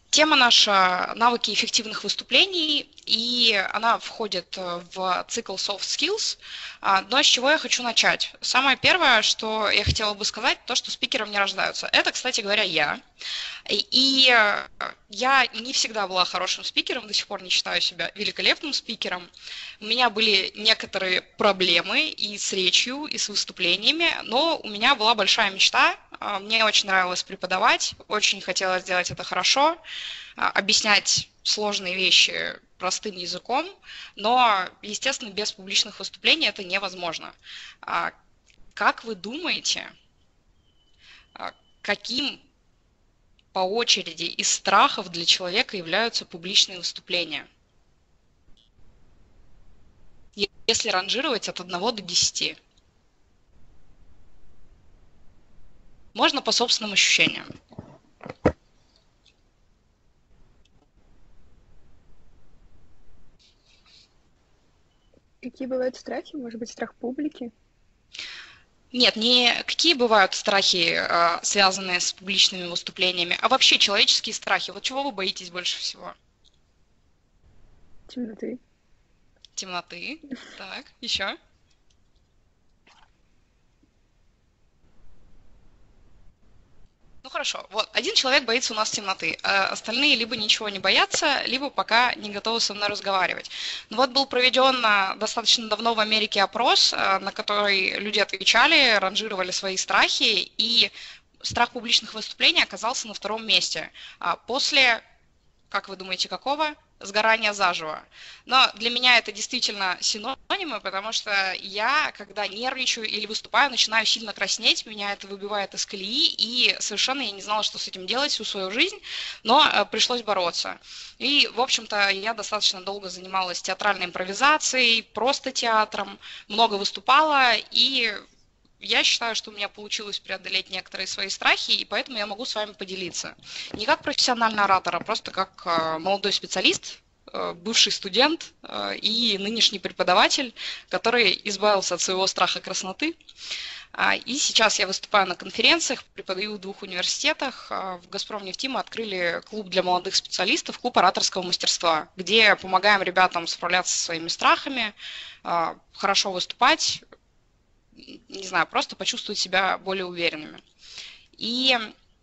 Тема наша — навыки эффективных выступлений, и она входит в цикл Soft Skills. Но с чего я хочу начать? Самое первое, что я хотела бы сказать, то, что спикером не рождаются. Это, кстати говоря, я. И я не всегда была хорошим спикером, до сих пор не считаю себя великолепным спикером. У меня были некоторые проблемы и с речью, и с выступлениями, но у меня была большая мечта. Мне очень нравилось преподавать, очень хотела сделать это хорошо, объяснять сложные вещи простым языком, но, естественно, без публичных выступлений это невозможно. Как вы думаете, каким по очереди из страхов для человека являются публичные выступления? Если ранжировать от 1 до 10. Можно по собственным ощущениям. Какие бывают страхи? Может быть, страх публики? Нет, не какие бывают страхи, связанные с публичными выступлениями, а вообще человеческие страхи. Вот чего вы боитесь больше всего? Темноты. Темноты. Так, еще? Ну хорошо, вот один человек боится у нас темноты, а остальные либо ничего не боятся, либо пока не готовы со мной разговаривать. Но вот был проведен достаточно давно в Америке опрос, на который люди отвечали, ранжировали свои страхи, и страх публичных выступлений оказался на 2-м месте. После, как вы думаете, какого? Сгорания заживо. Но для меня это действительно синонимы, потому что я, когда нервничаю или выступаю, начинаю сильно краснеть, меня это выбивает из колеи, и совершенно я не знала, что с этим делать всю свою жизнь, но пришлось бороться. И, в общем-то, я достаточно долго занималась театральной импровизацией, просто театром, много выступала, и я считаю, что у меня получилось преодолеть некоторые свои страхи, и поэтому я могу с вами поделиться. Не как профессиональный оратор, а просто как молодой специалист, бывший студент и нынешний преподаватель, который избавился от своего страха красноты. И сейчас я выступаю на конференциях, преподаю в 2 университетах. В «Газпромнефти» мы открыли клуб для молодых специалистов, клуб ораторского мастерства, где помогаем ребятам справляться со своими страхами, хорошо выступать, не знаю, просто почувствовать себя более уверенными. И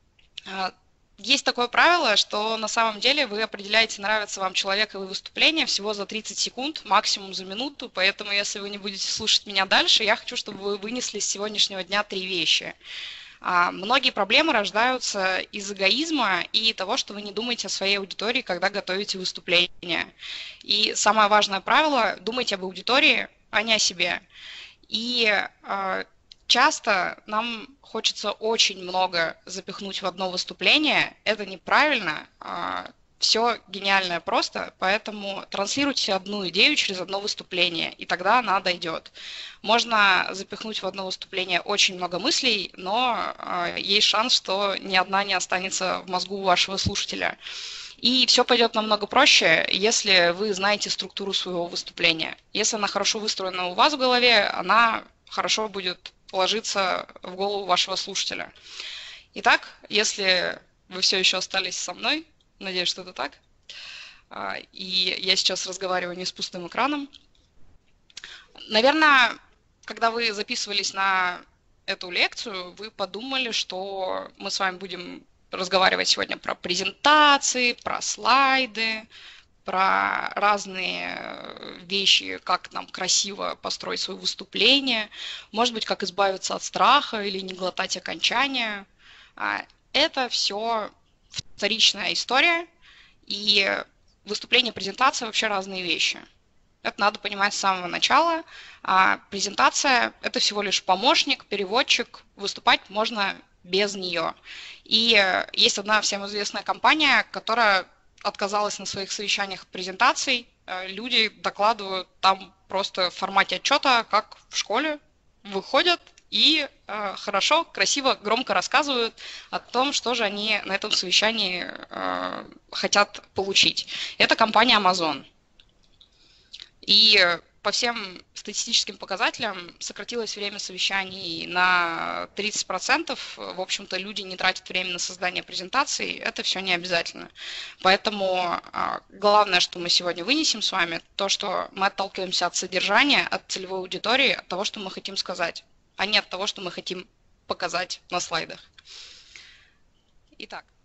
есть такое правило, что на самом деле вы определяете, нравится вам человек или выступление всего за 30 секунд, максимум за минуту, поэтому если вы не будете слушать меня дальше, я хочу, чтобы вы вынесли с сегодняшнего дня 3 вещи. Многие проблемы рождаются из эгоизма и того, что вы не думаете о своей аудитории, когда готовите выступление. И самое важное правило – думайте об аудитории, а не о себе. И часто нам хочется очень много запихнуть в одно выступление. Это неправильно. Все гениальное просто, поэтому транслируйте одну идею через одно выступление, и тогда она дойдет. Можно запихнуть в одно выступление очень много мыслей, но есть шанс, что ни одна не останется в мозгу вашего слушателя. И все пойдет намного проще, если вы знаете структуру своего выступления. Если она хорошо выстроена у вас в голове, она хорошо будет ложиться в голову вашего слушателя. Итак, если вы все еще остались со мной, надеюсь, что это так, и я сейчас разговариваю не с пустым экраном, наверное, когда вы записывались на эту лекцию, вы подумали, что мы с вами будем разговаривать сегодня про презентации, про слайды, про разные вещи, как нам красиво построить свое выступление, может быть, как избавиться от страха или не глотать окончания. Это все вторичная история, и выступление, презентация вообще разные вещи. Это надо понимать с самого начала. А презентация – это всего лишь помощник, переводчик. Выступать можно без нее. И есть одна всем известная компания, которая отказалась на своих совещаниях от презентаций. Люди докладывают там просто в формате отчета, как в школе, выходят и хорошо, красиво, громко рассказывают о том, что же они на этом совещании хотят получить. Это компания Amazon. И по всем статистическим показателям сократилось время совещаний на 30%. В общем-то, люди не тратят время на создание презентаций, это все не обязательно. Поэтому главное, что мы сегодня вынесем с вами, то, что мы отталкиваемся от содержания, от целевой аудитории, от того, что мы хотим сказать, а не от того, что мы хотим показать на слайдах. Итак,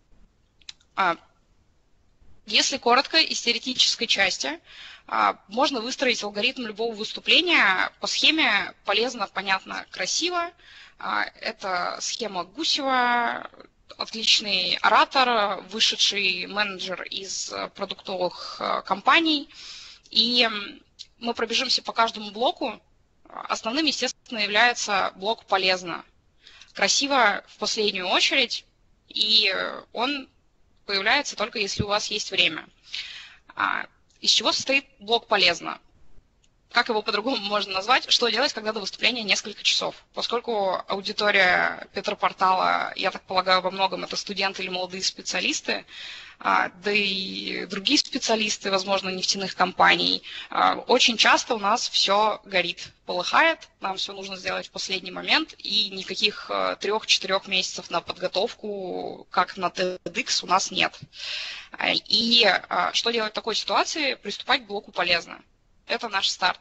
если коротко, из теоретической части можно выстроить алгоритм любого выступления по схеме полезно, понятно, красиво. Это схема Гусева, отличный оратор, вышедший менеджер из продуктовых компаний. И мы пробежимся по каждому блоку. Основным, естественно, является блок «полезно». Красиво в последнюю очередь, и он появляется только если у вас есть время. Из чего состоит блок «полезно»? Как его по-другому можно назвать? Что делать, когда до выступления несколько часов? Поскольку аудитория Петропортала, я так полагаю, во многом это студенты или молодые специалисты, да и другие специалисты, возможно, нефтяных компаний, очень часто у нас все горит, полыхает, нам все нужно сделать в последний момент, и никаких 3-4 месяцев на подготовку, как на TEDx, у нас нет. И что делать в такой ситуации? Приступать к блоку «полезно». Это наш старт.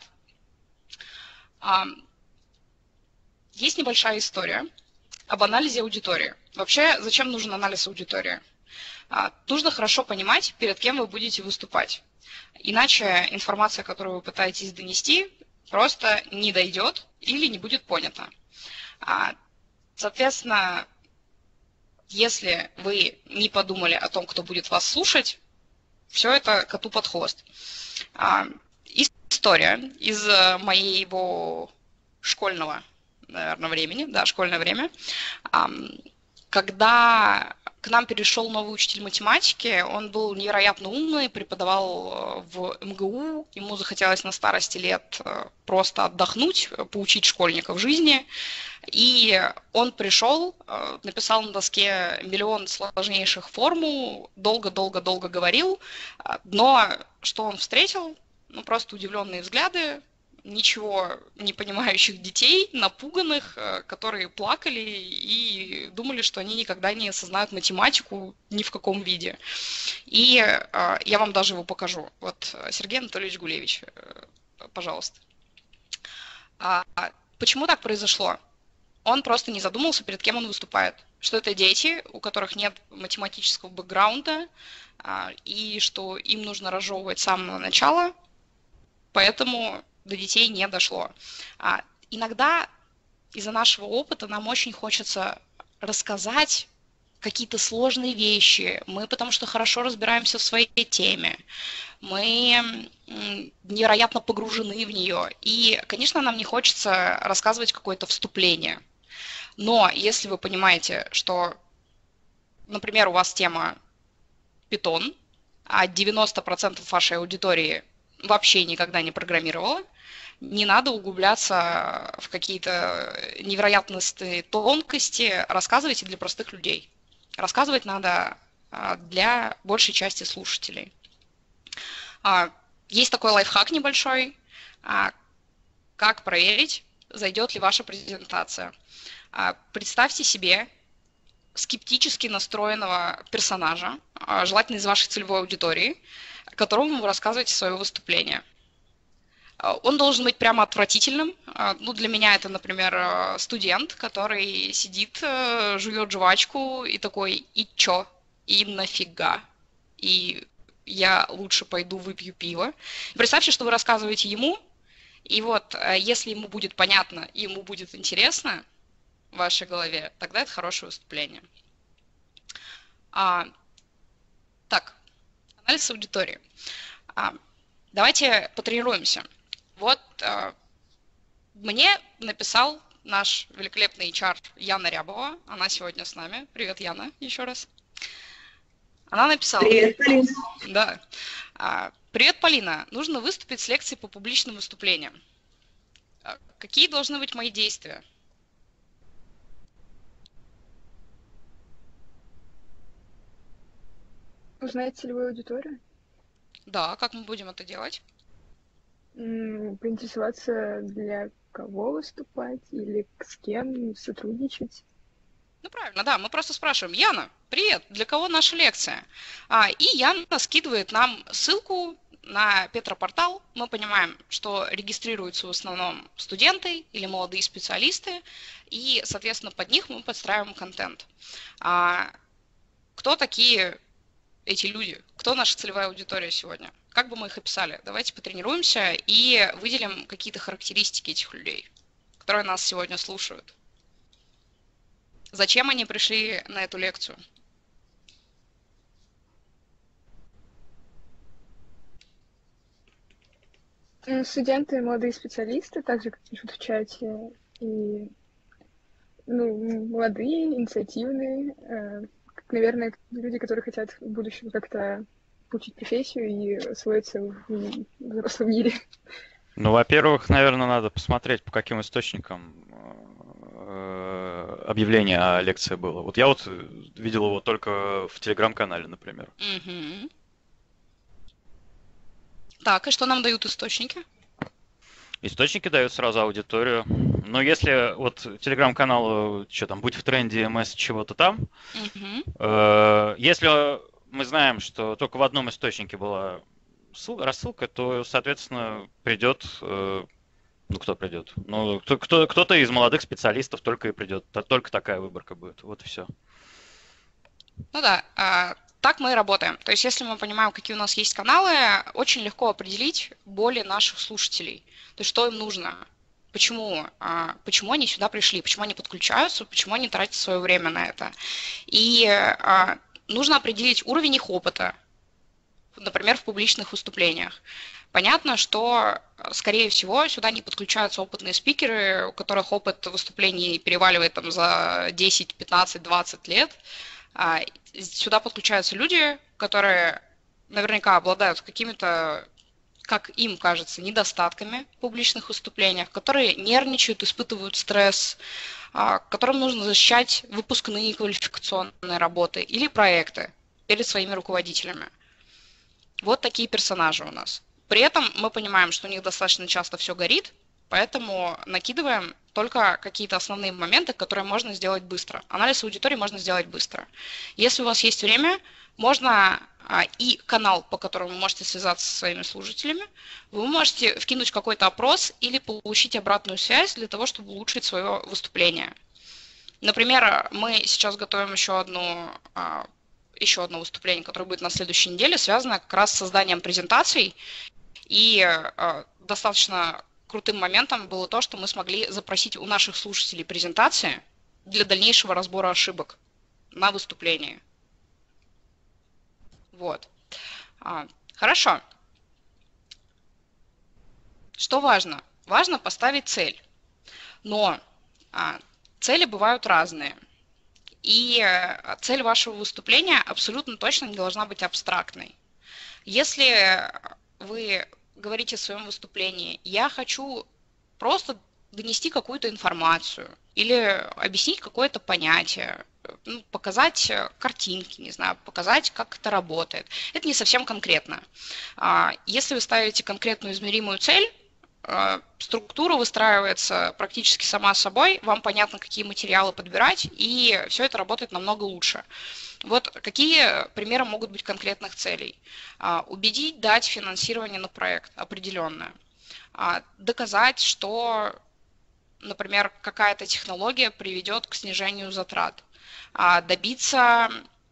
Есть небольшая история об анализе аудитории. Вообще, зачем нужен анализ аудитории? Нужно хорошо понимать, перед кем вы будете выступать. Иначе информация, которую вы пытаетесь донести, просто не дойдет или не будет понята. Соответственно, если вы не подумали о том, кто будет вас слушать, все это коту под хвост. История из моего школьного, наверное, времени, да, школьное время, когда к нам перешел новый учитель математики, он был невероятно умный, преподавал в МГУ, ему захотелось на старости лет просто отдохнуть, поучить школьников жизни, и он пришел, написал на доске миллион сложнейших формул, долго-долго-долго говорил, но что он встретил? Ну, просто удивленные взгляды, ничего не понимающих детей, напуганных, которые плакали и думали, что они никогда не осознают математику ни в каком виде. И я вам даже его покажу. Вот Сергей Анатольевич Гулевич, пожалуйста. Почему так произошло? Он просто не задумался, перед кем он выступает. Что это дети, у которых нет математического бэкграунда, и что им нужно разжевывать с самого начала, поэтому до детей не дошло. Иногда из-за нашего опыта нам очень хочется рассказать какие-то сложные вещи. Мы потому что хорошо разбираемся в своей теме. Мы невероятно погружены в нее. И, конечно, нам не хочется рассказывать какое-то вступление. Но если вы понимаете, что, например, у вас тема Python, а 90% вашей аудитории вообще никогда не программировала, не надо углубляться в какие-то невероятные тонкости, рассказывайте для простых людей. Рассказывать надо для большей части слушателей. Есть такой лайфхак небольшой, как проверить, зайдет ли ваша презентация. Представьте себе скептически настроенного персонажа, желательно из вашей целевой аудитории, которому вы рассказываете свое выступление. Он должен быть прямо отвратительным. Ну, для меня это, например, студент, который сидит, жует жвачку и такой: и чё? И нафига? И я лучше пойду выпью пиво. Представьте, что вы рассказываете ему, и вот если ему будет понятно, ему будет интересно в вашей голове, тогда это хорошее выступление. Так, анализ аудитории. Давайте потренируемся. Вот мне написал наш великолепный HR Яна Рябова. Она сегодня с нами. Привет, Яна, еще раз. Она написала... Привет, Полина. Да. Привет, Полина. Нужно выступить с лекцией по публичным выступлениям. Какие должны быть мои действия? Узнать целевую аудиторию? Да, как мы будем это делать? Поинтересоваться, для кого выступать или с кем сотрудничать. Ну, правильно, да, мы просто спрашиваем: Яна, привет, для кого наша лекция? И Яна скидывает нам ссылку на Петропортал. Мы понимаем, что регистрируются в основном студенты или молодые специалисты, и, соответственно, под них мы подстраиваем контент. Кто такие эти люди? Кто наша целевая аудитория сегодня? Как бы мы их описали? Давайте потренируемся и выделим какие-то характеристики этих людей, которые нас сегодня слушают. Зачем они пришли на эту лекцию? Студенты, молодые специалисты, так же, как пишут в чате, и молодые, инициативные, наверное, люди, которые хотят в будущем как-то получить профессию и освоиться в взрослом мире. Ну, во-первых, наверное, надо посмотреть, по каким источникам объявление о лекции было. Вот я видел его только в Телеграм-канале, например. Угу. Так, и что нам дают источники? Источники дают сразу аудиторию. Но если вот Телеграм-канал, что там, будь в тренде МС чего-то там, если мы знаем, что только в одном источнике была рассылка, то, соответственно, придет, кто придет? Ну, кто-то из молодых специалистов только и придет. Только такая выборка будет. Вот и все. Ну да, так мы и работаем. То есть, если мы понимаем, какие у нас есть каналы, очень легко определить боли наших слушателей. То есть, что им нужно, почему они сюда пришли, почему они подключаются, почему они тратят свое время на это. И нужно определить уровень их опыта, например, в публичных выступлениях. Понятно, что, скорее всего, сюда не подключаются опытные спикеры, у которых опыт выступлений переваливает там за 10, 15, 20 лет. Сюда подключаются люди, которые наверняка обладают какими-то, как им кажется, недостатками в публичных выступлениях, которые нервничают, испытывают стресс, которым нужно защищать выпускные квалификационные работы или проекты перед своими руководителями. Вот такие персонажи у нас. При этом мы понимаем, что у них достаточно часто все горит, поэтому накидываем только какие-то основные моменты, которые можно сделать быстро. Анализ аудитории можно сделать быстро. Если у вас есть время, можно и канал, по которому вы можете связаться со своими слушателями, вы можете вкинуть какой-то опрос или получить обратную связь для того, чтобы улучшить свое выступление. Например, мы сейчас готовим еще одно выступление, которое будет на следующей неделе, связанное как раз с созданием презентаций. И достаточно крутым моментом было то, что мы смогли запросить у наших слушателей презентации для дальнейшего разбора ошибок на выступлении. Вот. Хорошо. Что важно? Важно поставить цель. Но цели бывают разные. И цель вашего выступления абсолютно точно не должна быть абстрактной. Если вы говорите в своем выступлении: я хочу просто донести какую-то информацию или объяснить какое-то понятие, показать картинки, не знаю, показать, как это работает. Это не совсем конкретно. Если вы ставите конкретную измеримую цель, структура выстраивается практически сама собой, вам понятно, какие материалы подбирать, и все это работает намного лучше. Вот какие примеры могут быть конкретных целей? Убедить дать финансирование на проект определенное. Доказать, что, например, какая-то технология приведет к снижению затрат. Добиться,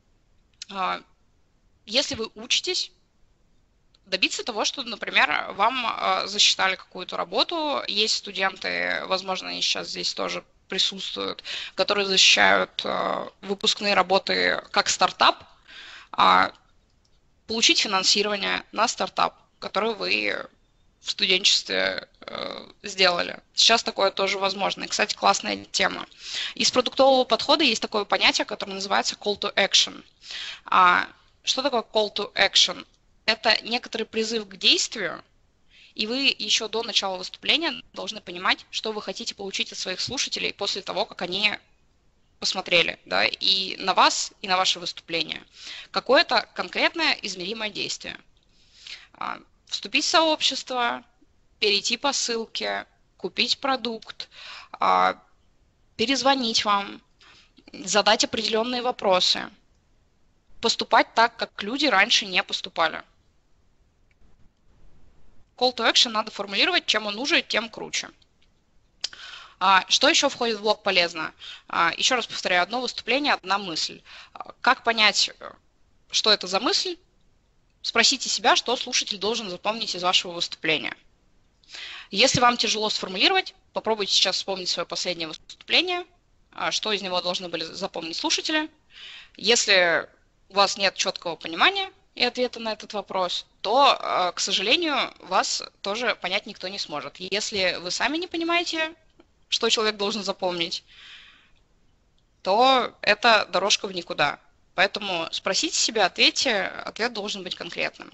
если вы учитесь, добиться того, что, например, вам засчитали какую-то работу. Есть студенты, возможно, они сейчас здесь тоже присутствуют, которые защищают выпускные работы как стартап, получить финансирование на стартап, который вы в студенчестве сделали. Сейчас такое тоже возможно. И, кстати, классная тема. Из продуктового подхода есть такое понятие, которое называется call to action. Что такое call to action? Это некоторый призыв к действию, и вы еще до начала выступления должны понимать, что вы хотите получить от своих слушателей после того, как они посмотрели, да, и на вас, и на ваше выступление. Какое-то конкретное измеримое действие. Вступить в сообщество, перейти по ссылке, купить продукт, перезвонить вам, задать определенные вопросы, поступать так, как люди раньше не поступали. Call to action надо формулировать, чем он уже, тем круче. Что еще входит в блок полезно? Еще раз повторяю, одно выступление, одна мысль. Как понять, что это за мысль? Спросите себя, что слушатель должен запомнить из вашего выступления. Если вам тяжело сформулировать, попробуйте сейчас вспомнить свое последнее выступление, что из него должны были запомнить слушатели. Если у вас нет четкого понимания и ответа на этот вопрос, то, к сожалению, вас тоже понять никто не сможет. Если вы сами не понимаете, что человек должен запомнить, то это дорожка в никуда. Поэтому спросите себя, ответьте, ответ должен быть конкретным.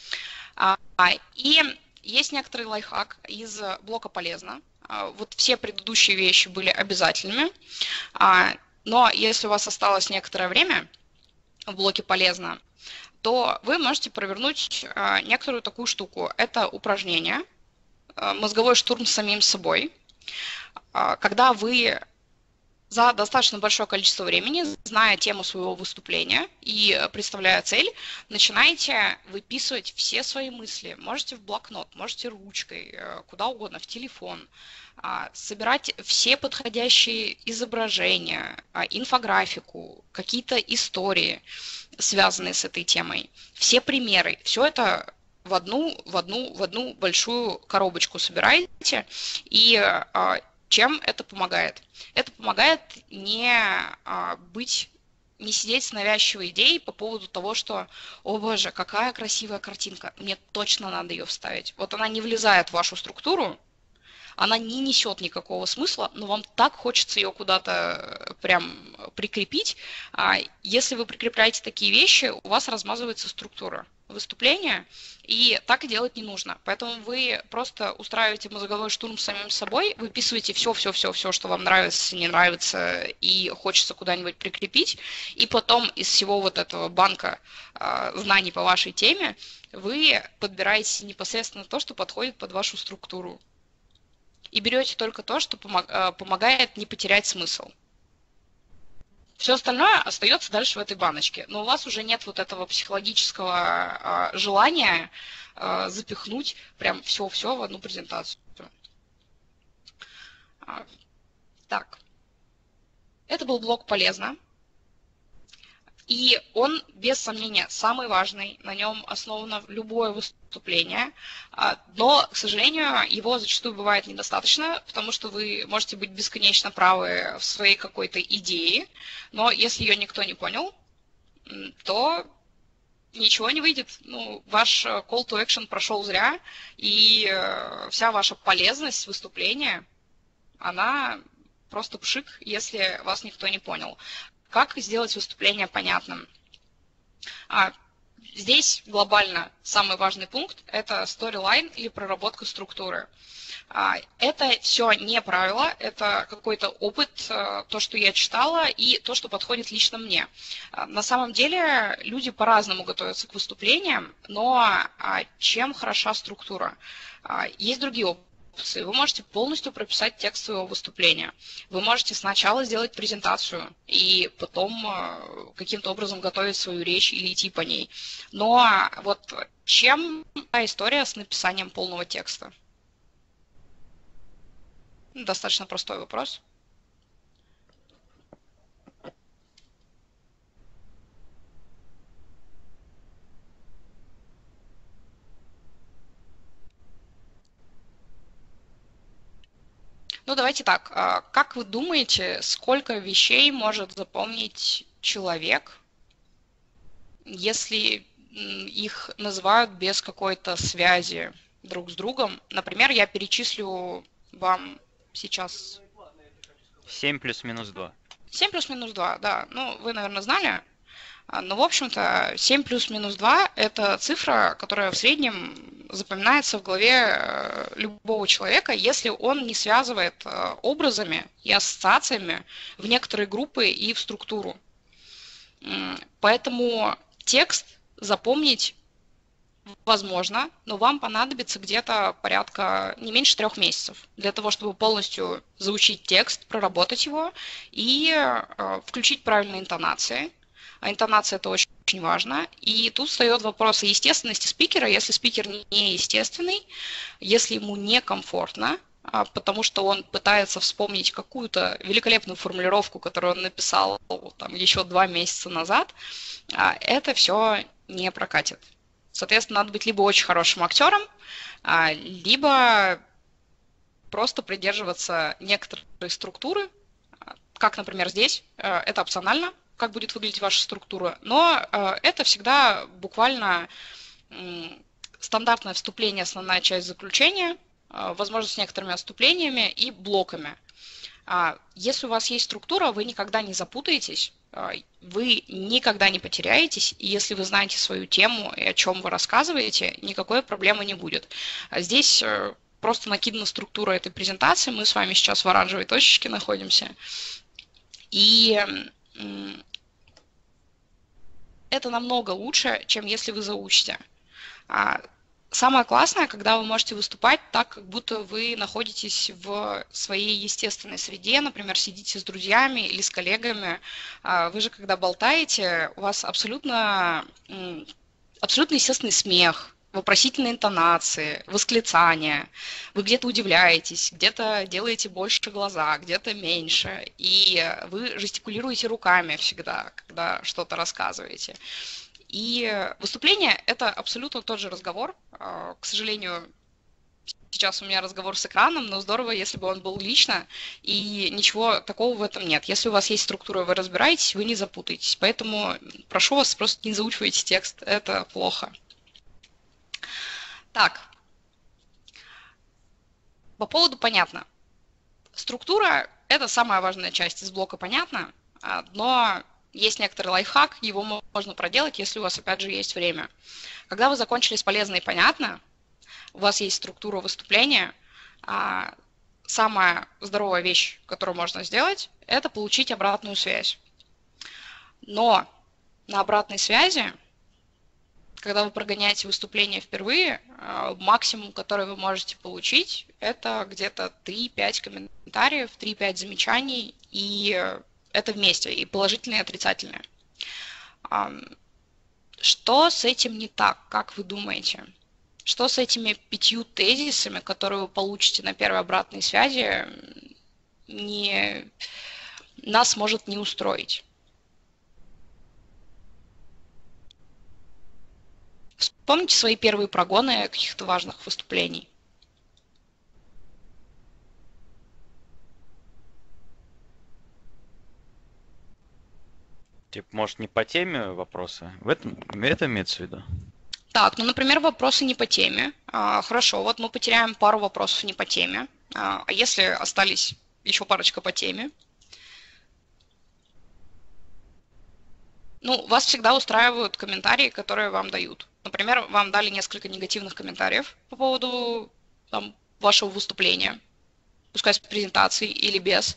И есть некоторый лайфхак из блока «Полезно». Вот все предыдущие вещи были обязательными, но если у вас осталось некоторое время в блоке «Полезно», то вы можете провернуть некоторую такую штуку. Это упражнение, мозговой штурм с самим собой, когда вы за достаточно большое количество времени, зная тему своего выступления и представляя цель, начинаете выписывать все свои мысли. Можете в блокнот, можете ручкой, куда угодно, в телефон. Собирать все подходящие изображения, инфографику, какие-то истории, связанные с этой темой. Все примеры. Все это в одну большую коробочку собираете. И чем это помогает? Это помогает не сидеть с навязчивой идеей по поводу того, что, о боже, какая красивая картинка, мне точно надо ее вставить. Вот она не влезает в вашу структуру, она не несет никакого смысла, но вам так хочется ее куда-то прям прикрепить. Если вы прикрепляете такие вещи, у вас размазывается структура выступления, и так делать не нужно. Поэтому вы просто устраиваете мозговой штурм с самим собой, выписываете все, что вам нравится, не нравится и хочется куда-нибудь прикрепить, и потом из всего вот этого банка знаний по вашей теме вы подбираете непосредственно то, что подходит под вашу структуру. И берете только то, что помогает не потерять смысл. Все остальное остается дальше в этой баночке. Но у вас уже нет вот этого психологического желания запихнуть прям все в одну презентацию. Так. Это был блок «Полезно». И он, без сомнения, самый важный, на нем основано любое выступление, но, к сожалению, его зачастую бывает недостаточно, потому что вы можете быть бесконечно правы в своей какой-то идее, но если ее никто не понял, то ничего не выйдет. Ну, ваш call to action прошел зря, и вся ваша полезность выступления, она просто пшик, если вас никто не понял. Как сделать выступление понятным? Здесь глобально самый важный пункт – это storyline или проработка структуры. Это все не правило, это какой-то опыт, то, что я читала, и то, что подходит лично мне. На самом деле люди по-разному готовятся к выступлениям, но чем хороша структура? Есть другие опыты. Вы можете полностью прописать текст своего выступления. Вы можете сначала сделать презентацию и потом каким-то образом готовить свою речь или идти по ней. Но вот чем история с написанием полного текста? Достаточно простой вопрос. Ну, давайте так. Как вы думаете, сколько вещей может запомнить человек, если их называют без какой-то связи друг с другом? Например, я перечислю вам сейчас... 7 плюс-минус 2. 7 плюс-минус 2, да. Ну, вы, наверное, знали. Но, в общем-то, 7 плюс-минус 2 – это цифра, которая в среднем запоминается в голове любого человека, если он не связывает образами и ассоциациями в некоторые группы и в структуру. Поэтому текст запомнить Возможно, но вам понадобится где-то порядка не меньше 3 месяцев для того, чтобы полностью заучить текст, проработать его и включить правильные интонации. А интонация это очень важно. И тут встает вопрос о естественности спикера. Если спикер не естественный, если ему некомфортно, потому что он пытается вспомнить какую-то великолепную формулировку, которую он написал там, еще 2 месяца назад, это все не прокатит. Соответственно, надо быть либо очень хорошим актером, либо просто придерживаться некоторой структуры, как, например, здесь. Это опционально, как будет выглядеть ваша структура, но это всегда буквально стандартное вступление, основная часть заключения, возможно, с некоторыми отступлениями и блоками. Если у вас есть структура, вы никогда не запутаетесь, вы никогда не потеряетесь, и если вы знаете свою тему и о чем вы рассказываете, никакой проблемы не будет. Здесь просто накидана структура этой презентации, мы с вами сейчас в оранжевой точечке находимся, и это намного лучше, чем если вы заучите. Самое классное, когда вы можете выступать так, как будто вы находитесь в своей естественной среде, например, сидите с друзьями или с коллегами. Вы же, когда болтаете, у вас абсолютно естественный смех, вопросительные интонации, восклицания. Вы где-то удивляетесь, где-то делаете больше глаза, где-то меньше. И вы жестикулируете руками всегда, когда что-то рассказываете. И выступление – это абсолютно тот же разговор. К сожалению, сейчас у меня разговор с экраном, но здорово, если бы он был лично, и ничего такого в этом нет. Если у вас есть структура, вы разбираетесь, вы не запутаетесь. Поэтому прошу вас, просто не заучивайте текст, это плохо. Так, по поводу «понятно». Структура – это самая важная часть из блока «понятно», но есть некоторый лайфхак, его можно проделать, если у вас, опять же, есть время. Когда вы закончили с «полезно» и «понятно», у вас есть структура выступления, самая здоровая вещь, которую можно сделать, это получить обратную связь. Но на обратной связи, когда вы прогоняете выступление впервые, максимум, который вы можете получить, это где-то 3-5 комментариев, 3-5 замечаний, и это вместе, и положительные, и отрицательные. Что с этим не так, как вы думаете? Что с этими 5 тезисами, которые вы получите на первой обратной связи, нас может не устроить? Вспомните свои первые прогоны каких-то важных выступлений. Типа, может, не по теме вопросы? Это имеется в виду? Так, ну, например, вопросы не по теме. Хорошо, вот мы потеряем пару вопросов не по теме. А если остались еще парочка по теме? Ну, вас всегда устраивают комментарии, которые вам дают. Например, вам дали несколько негативных комментариев по поводу вашего выступления, пускай с презентацией или без.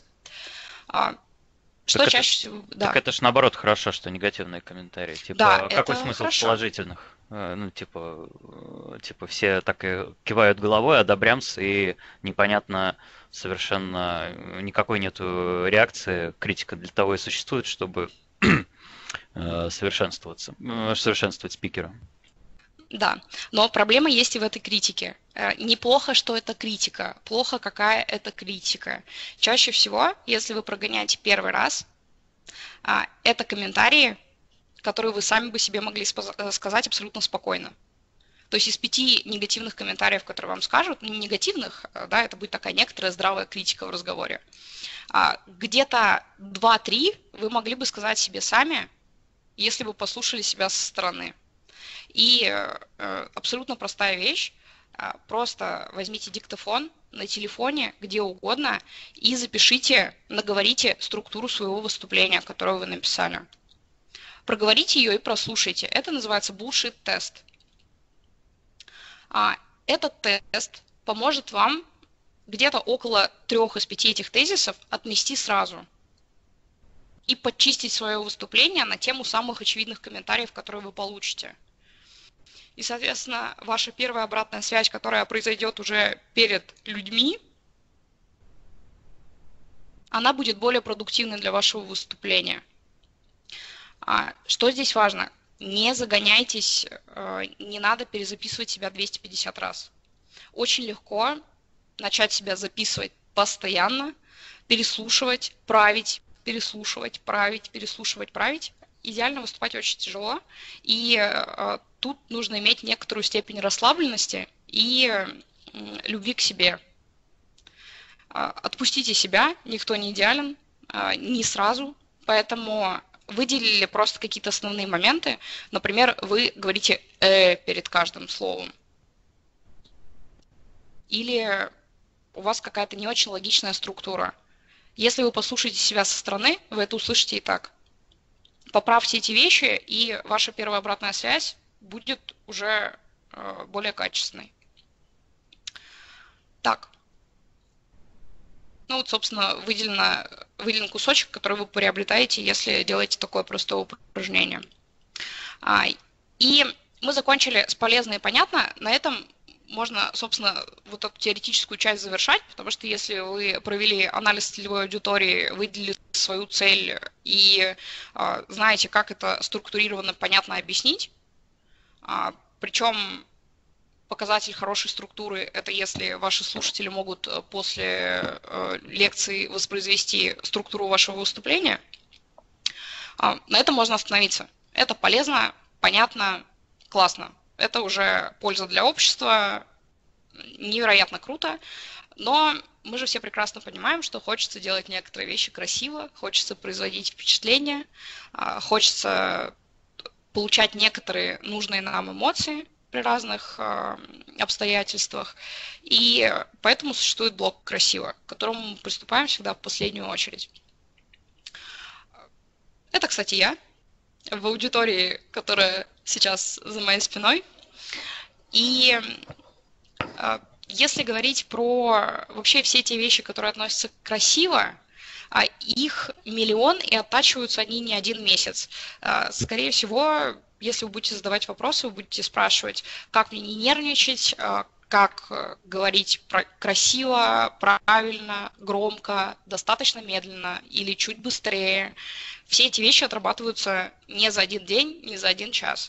Что чаще всего? Да. Так это ж наоборот хорошо, что негативные комментарии. Типа, да, какой смысл в положительных? Ну, типа, все так и кивают головой, одобрямс, и непонятно совершенно, никакой нету реакции, критика для того и существует, чтобы совершенствовать спикера. Да, но проблема есть и в этой критике. Неплохо, что это критика, плохо, какая это критика. Чаще всего, если вы прогоняете первый раз, это комментарии, которые вы сами бы себе могли сказать абсолютно спокойно. То есть из 5 негативных комментариев, которые вам скажут, не негативных, да, это будет такая некоторая здравая критика в разговоре, где-то 2-3 вы могли бы сказать себе сами, если бы послушали себя со стороны. И абсолютно простая вещь, просто возьмите диктофон на телефоне, где угодно, и запишите, наговорите структуру своего выступления, которое вы написали. Проговорите ее и прослушайте. Это называется bullshit-тест. Этот тест поможет вам где-то около 3 из 5 этих тезисов отмести сразу и подчистить свое выступление на тему самых очевидных комментариев, которые вы получите. И, соответственно, ваша первая обратная связь, которая произойдет уже перед людьми, она будет более продуктивной для вашего выступления. Что здесь важно? Не загоняйтесь, не надо перезаписывать себя 250 раз. Очень легко начать себя записывать постоянно, переслушивать, править, переслушивать, править, переслушивать, править. Идеально выступать очень тяжело, и тут нужно иметь некоторую степень расслабленности и любви к себе. Отпустите себя, никто не идеален, не сразу, поэтому выделили просто какие-то основные моменты. Например, вы говорите перед каждым словом. Или у вас какая-то не очень логичная структура. Если вы послушаете себя со стороны, вы это услышите и так. Поправьте эти вещи, и ваша первая обратная связь будет уже более качественной. Так. Ну вот, собственно, выделен кусочек, который вы приобретаете, если делаете такое простое упражнение. И мы закончили с полезно и понятно. На этом можно, собственно, вот эту теоретическую часть завершать, потому что если вы провели анализ целевой аудитории, выделили свою цель и знаете, как это структурированно, понятно объяснить, причем показатель хорошей структуры – это если ваши слушатели могут после лекции воспроизвести структуру вашего выступления, на этом можно остановиться. Это полезно, понятно, классно. Это уже польза для общества, невероятно круто, но мы же все прекрасно понимаем, что хочется делать некоторые вещи красиво, хочется производить впечатление, хочется получать некоторые нужные нам эмоции при разных обстоятельствах, и поэтому существует блок «Красиво», к которому мы приступаем всегда в последнюю очередь. Это, кстати, я в аудитории, которая сейчас за моей спиной. И если говорить про вообще все те вещи, которые относятся к красиво, их миллион, и оттачиваются они не один месяц. Скорее всего, если вы будете задавать вопросы, вы будете спрашивать, как мне не нервничать, как говорить красиво, правильно, громко, достаточно медленно или чуть быстрее. Все эти вещи отрабатываются не за один день, не за один час.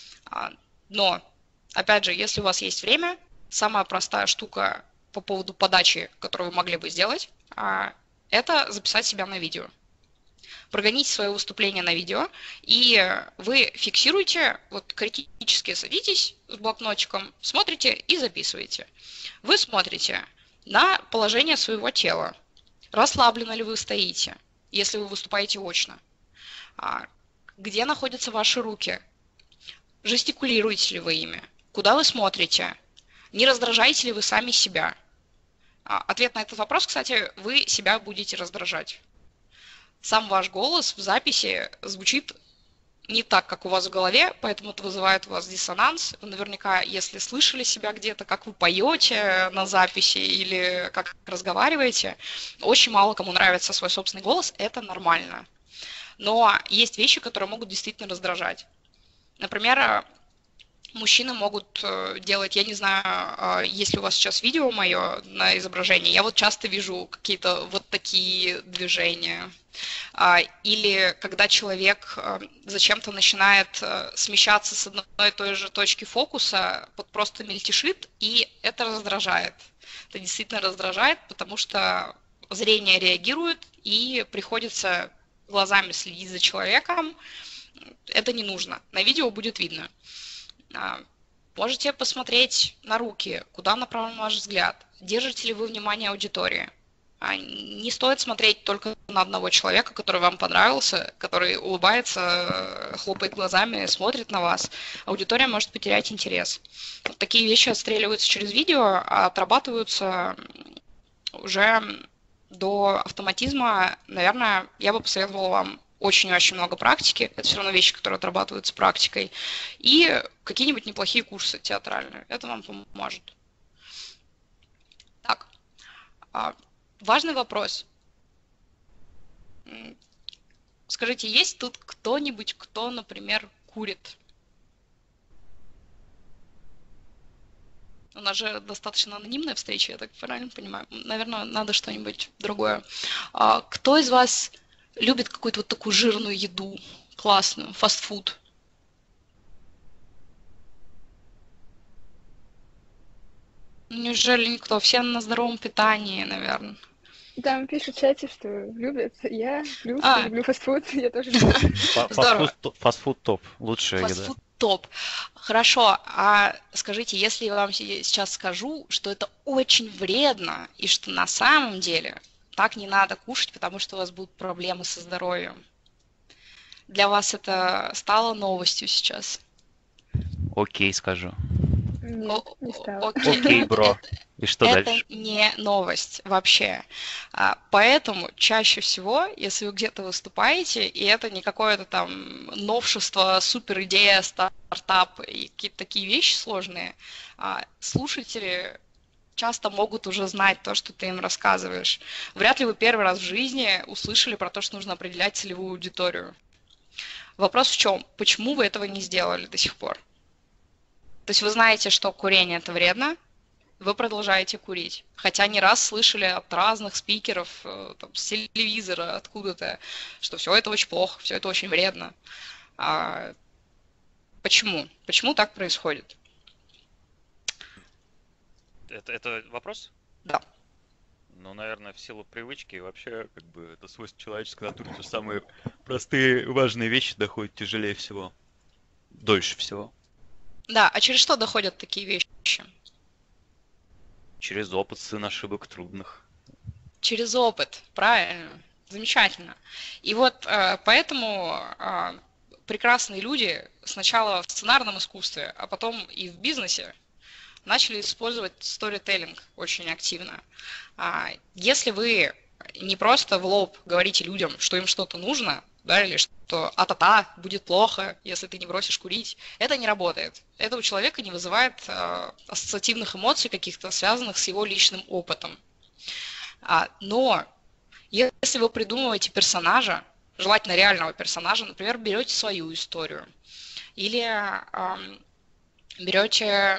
Но, опять же, если у вас есть время, самая простая штука по поводу подачи, которую вы могли бы сделать, это записать себя на видео. Прогоните свое выступление на видео, и вы фиксируете, вот критически садитесь с блокнотиком, смотрите и записываете. Вы смотрите на положение своего тела. Расслабленно ли вы стоите, если вы выступаете очно? Где находятся ваши руки? Жестикулируете ли вы ими? Куда вы смотрите? Не раздражаете ли вы сами себя? Ответ на этот вопрос, кстати, вы себя будете раздражать. Сам ваш голос в записи звучит не так, как у вас в голове, поэтому это вызывает у вас диссонанс. Вы наверняка, если слышали себя где-то, как вы поете на записи или как разговариваете, очень мало кому нравится свой собственный голос, это нормально. Но есть вещи, которые могут действительно раздражать. Например, мужчины могут делать, я не знаю, есть ли у вас сейчас видео мое на изображении, я вот часто вижу какие-то вот такие движения. Или когда человек зачем-то начинает смещаться с одной и той же точки фокуса, просто мельтешит, и это раздражает. Это действительно раздражает, потому что зрение реагирует, и приходится глазами следить за человеком. Это не нужно. На видео будет видно. Можете посмотреть на руки, куда направлен ваш взгляд, держите ли вы внимание аудитории. Не стоит смотреть только на одного человека, который вам понравился, который улыбается, хлопает глазами, смотрит на вас. Аудитория может потерять интерес. Вот такие вещи отстреливаются через видео, а отрабатываются уже до автоматизма. Наверное, я бы посоветовала вам очень-очень много практики. Это все равно вещи, которые отрабатываются практикой. И какие-нибудь неплохие курсы театральные. Это вам поможет. Так. Важный вопрос. Скажите, есть тут кто-нибудь, кто, например, курит? У нас же достаточно анонимная встреча, я так правильно понимаю. Наверное, надо что-нибудь другое. Кто из вас любит какую-то вот такую жирную еду, классную, фастфуд? Неужели никто? Все на здоровом питании, наверное. Там пишут в чате, что любят. Я плюс, я А, люблю фастфуд, я тоже люблю. здорово. Фастфуд топ. Лучшая еда. Фастфуд топ. Хорошо, а скажите, если я вам сейчас скажу, что это очень вредно, и что на самом деле так не надо кушать, потому что у вас будут проблемы со здоровьем. Для вас это стало новостью сейчас? Окей, скажу. Нет, не стало. Окей, бро. И что Это дальше? не новость вообще. Поэтому чаще всего, если вы где-то выступаете, и это не какое-то там новшество, супер идея, стартап и какие-то такие вещи сложные, слушатели часто могут уже знать то, что ты им рассказываешь. Вряд ли вы первый раз в жизни услышали про то, что нужно определять целевую аудиторию. Вопрос в чем? Почему вы этого не сделали до сих пор? То есть вы знаете, что курение это вредно, вы продолжаете курить. Хотя не раз слышали от разных спикеров, там, с телевизора, откуда-то, что все это очень плохо, все это очень вредно. Почему? Почему так происходит? Это вопрос? Да. Ну, наверное, в силу привычки и вообще, как бы, это свойство человеческой натуры, то самые простые важные вещи доходят тяжелее всего, дольше всего. Да, а через что доходят такие вещи? Через опыт, сын ошибок трудных. Через опыт, правильно, замечательно. И вот поэтому прекрасные люди сначала в сценарном искусстве, а потом и в бизнесе начали использовать сторителлинг очень активно. Если вы не просто в лоб говорите людям, что им что-то нужно, да, или что а-та-та, будет плохо, если ты не бросишь курить, это не работает. Это у человека не вызывает ассоциативных эмоций каких-то, связанных с его личным опытом. Но если вы придумываете персонажа, желательно реального персонажа, например, берете свою историю, или берете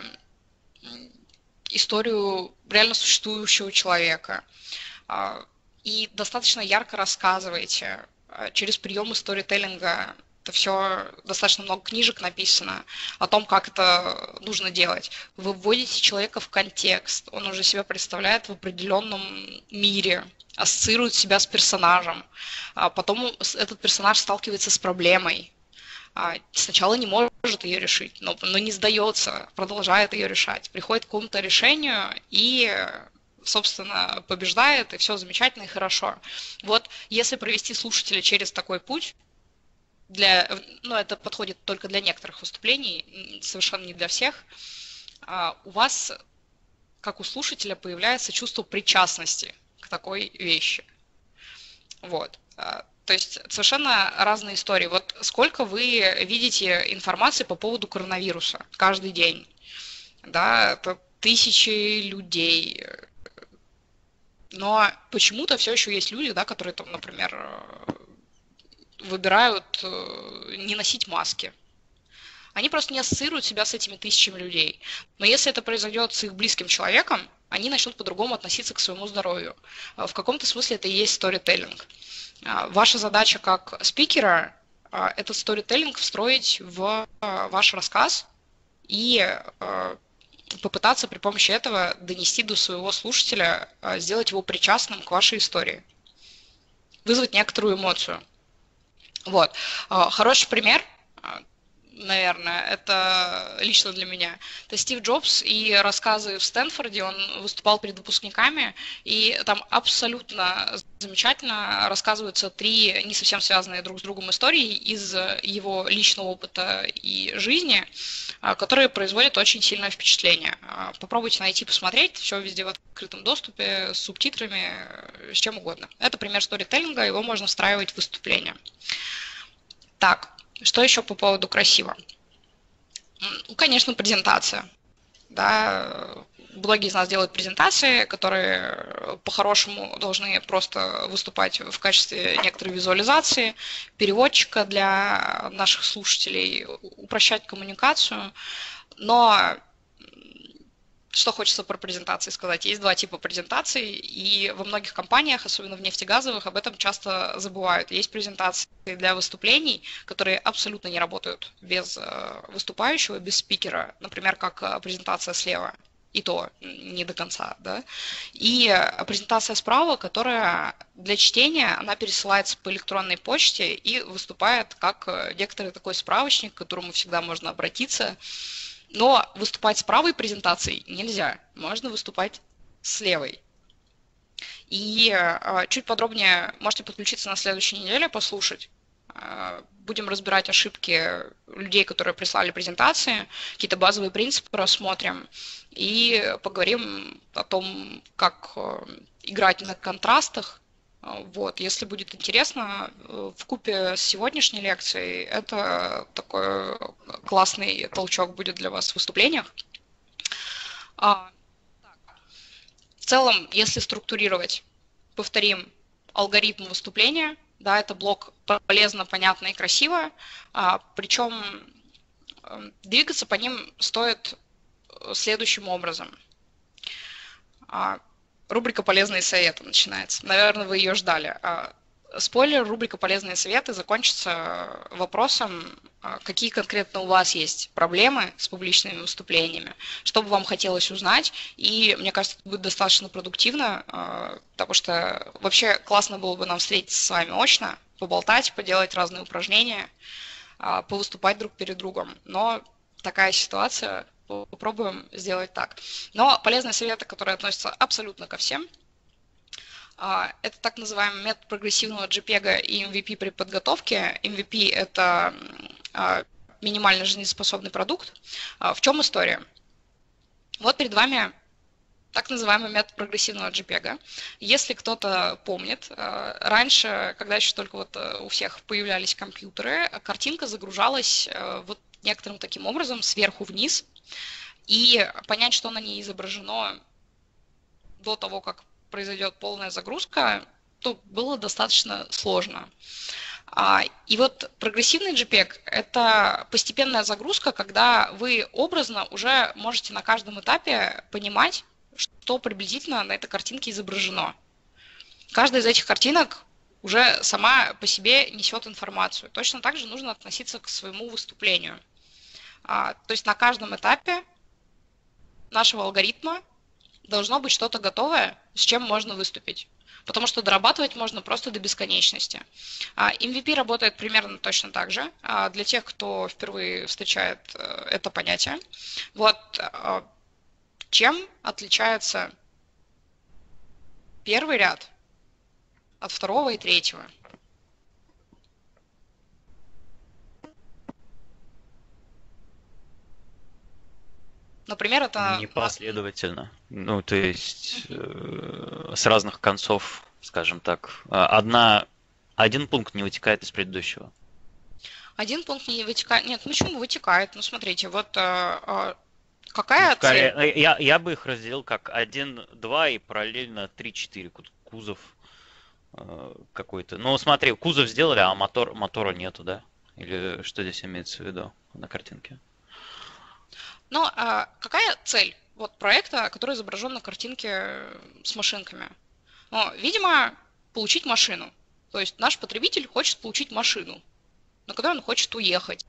историю реально существующего человека и достаточно ярко рассказываете через приемы сторителлинга. Это все достаточно много книжек написано о том, как это нужно делать. Вы вводите человека в контекст, он уже себя представляет в определенном мире, ассоциирует себя с персонажем. Потом этот персонаж сталкивается с проблемой. Сначала не может ее решить, но не сдается, продолжает ее решать, приходит к какому-то решению и, собственно, побеждает, и все замечательно и хорошо. Вот если провести слушателя через такой путь, это подходит только для некоторых выступлений, совершенно не для всех, у вас, как у слушателя, появляется чувство причастности к такой вещи. Вот. То есть совершенно разные истории. Вот сколько вы видите информации по поводу коронавируса каждый день? Да, это тысячи людей. Но почему-то все еще есть люди, да, которые там, например, выбирают не носить маски. Они просто не ассоциируют себя с этими тысячами людей. Но если это произойдет с их близким человеком, они начнут по-другому относиться к своему здоровью. В каком-то смысле это и есть сторителлинг. Ваша задача как спикера – этот сторителлинг встроить в ваш рассказ и попытаться при помощи этого донести до своего слушателя, сделать его причастным к вашей истории, вызвать некоторую эмоцию. Вот. Хороший пример, наверное, это лично для меня. Это Стив Джобс и рассказы в Стэнфорде. Он выступал перед выпускниками, и там абсолютно замечательно рассказываются 3 не совсем связанные друг с другом истории из его личного опыта и жизни, которые производят очень сильное впечатление. Попробуйте найти, посмотреть. Все везде в открытом доступе, с субтитрами, с чем угодно. Это пример сторителлинга, его можно встраивать в выступление. Так. Что еще по поводу красиво? Ну, конечно, презентация. Да, многие из нас делают презентации, которые по-хорошему должны просто выступать в качестве некоторой визуализации, переводчика для наших слушателей, упрощать коммуникацию. Но Что хочется про презентации сказать? Есть два типа презентаций, и во многих компаниях, особенно в нефтегазовых, об этом часто забывают. Есть презентации для выступлений, которые абсолютно не работают без выступающего, без спикера, например, как презентация слева, и то не до конца, да. И презентация справа, которая для чтения, она пересылается по электронной почте и выступает как некоторый такой справочник, к которому всегда можно обратиться. Но выступать с правой презентацией нельзя, можно выступать с левой. И чуть подробнее можете подключиться на следующей неделе, послушать. Будем разбирать ошибки людей, которые прислали презентации, какие-то базовые принципы рассмотрим и поговорим о том, как играть на контрастах. Вот, если будет интересно, вкупе с сегодняшней лекцией это такой классный толчок будет для вас в выступлениях. В целом, если структурировать, повторим алгоритм выступления, да, это блок полезно, понятно и красиво, причем двигаться по ним стоит следующим образом. Рубрика «Полезные советы» начинается. Наверное, вы ее ждали. Спойлер, рубрика «Полезные советы» закончится вопросом, какие конкретно у вас есть проблемы с публичными выступлениями, что бы вам хотелось узнать. И мне кажется, это будет достаточно продуктивно, потому что вообще классно было бы нам встретиться с вами очно, поболтать, поделать разные упражнения, повыступать друг перед другом. Но такая ситуация... Попробуем сделать так. Но полезные советы, которые относятся абсолютно ко всем, это так называемый метод прогрессивного JPEG и MVP при подготовке. MVP – это минимально жизнеспособный продукт. В чем история? Вот перед вами так называемый метод прогрессивного JPEG. Если кто-то помнит, раньше, когда еще только вот у всех появлялись компьютеры, картинка загружалась вот некоторым таким образом сверху вниз, и понять, что на ней изображено до того, как произойдет полная загрузка, то было достаточно сложно. И вот прогрессивный JPEG – это постепенная загрузка, когда вы образно уже можете на каждом этапе понимать, что приблизительно на этой картинке изображено. Каждая из этих картинок уже сама по себе несет информацию. Точно так же нужно относиться к своему выступлению. То есть на каждом этапе нашего алгоритма должно быть что-то готовое, с чем можно выступить. Потому что дорабатывать можно просто до бесконечности. MVP работает примерно точно так же. Для тех, кто впервые встречает это понятие. Вот чем отличается первый ряд от второго и третьего? Например, это... Непоследовательно. Ну, то есть с разных концов, скажем так. Один пункт не вытекает из предыдущего. Один пункт не вытекает... Нет, почему вытекает? Ну, смотрите, вот какая цель? Я бы их разделил как 1, 2 и параллельно 3, 4. Кузов какой-то. Ну, смотри, кузов сделали, а мотора нету, да? Или что здесь имеется в виду на картинке? Но какая цель вот проекта, который изображен на картинке с машинками? Ну, видимо, получить машину. То есть наш потребитель хочет получить машину, на которой он хочет уехать.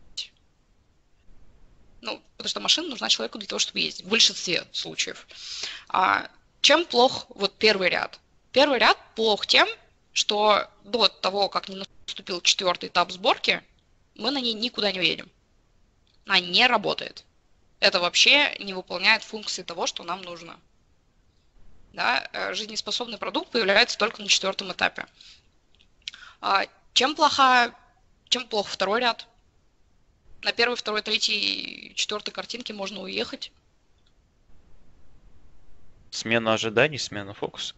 Ну, потому что машина нужна человеку для того, чтобы ездить, в большинстве случаев. Чем плох вот первый ряд? Первый ряд плох тем, что до того, как не наступил 4-й этап сборки, мы на ней никуда не уедем. Она не работает. Это вообще не выполняет функции того, что нам нужно. Да? Жизнеспособный продукт появляется только на 4-м этапе. Чем плох второй ряд? На 1-й, 2-й, 3-й, 4-й картинке можно уехать. Смена ожиданий, смена фокуса.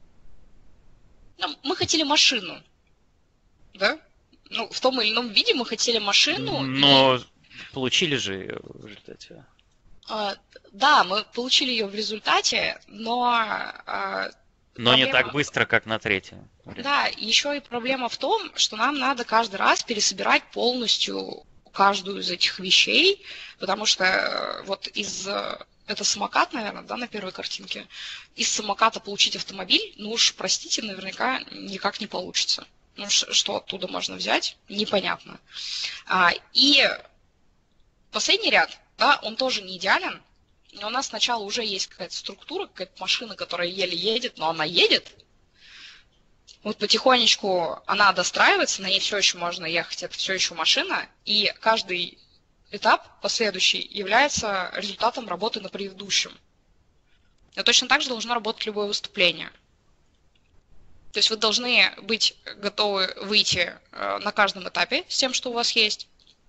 Мы хотели машину. Да? Ну, в том или ином виде мы хотели машину. Но получили же ее в результате. Да, мы получили ее в результате, но проблема... не так быстро, как на 3-м. Да, еще и проблема в том, что нам надо каждый раз пересобирать полностью каждую из этих вещей, потому что вот из это самокат, наверное, да, на первой картинке. Из самоката получить автомобиль, ну уж, простите, наверняка никак не получится. Ну, что оттуда можно взять, непонятно. И последний ряд, да, он тоже не идеален, но у нас сначала уже есть какая-то структура, какая-то машина, которая еле едет, но она едет. Вот потихонечку она достраивается, на ней все еще можно ехать, это все еще машина, и каждый этап последующий является результатом работы на предыдущем. Но точно так же должно работать любое выступление. То есть вы должны быть готовы выйти на каждом этапе с тем, что у вас есть,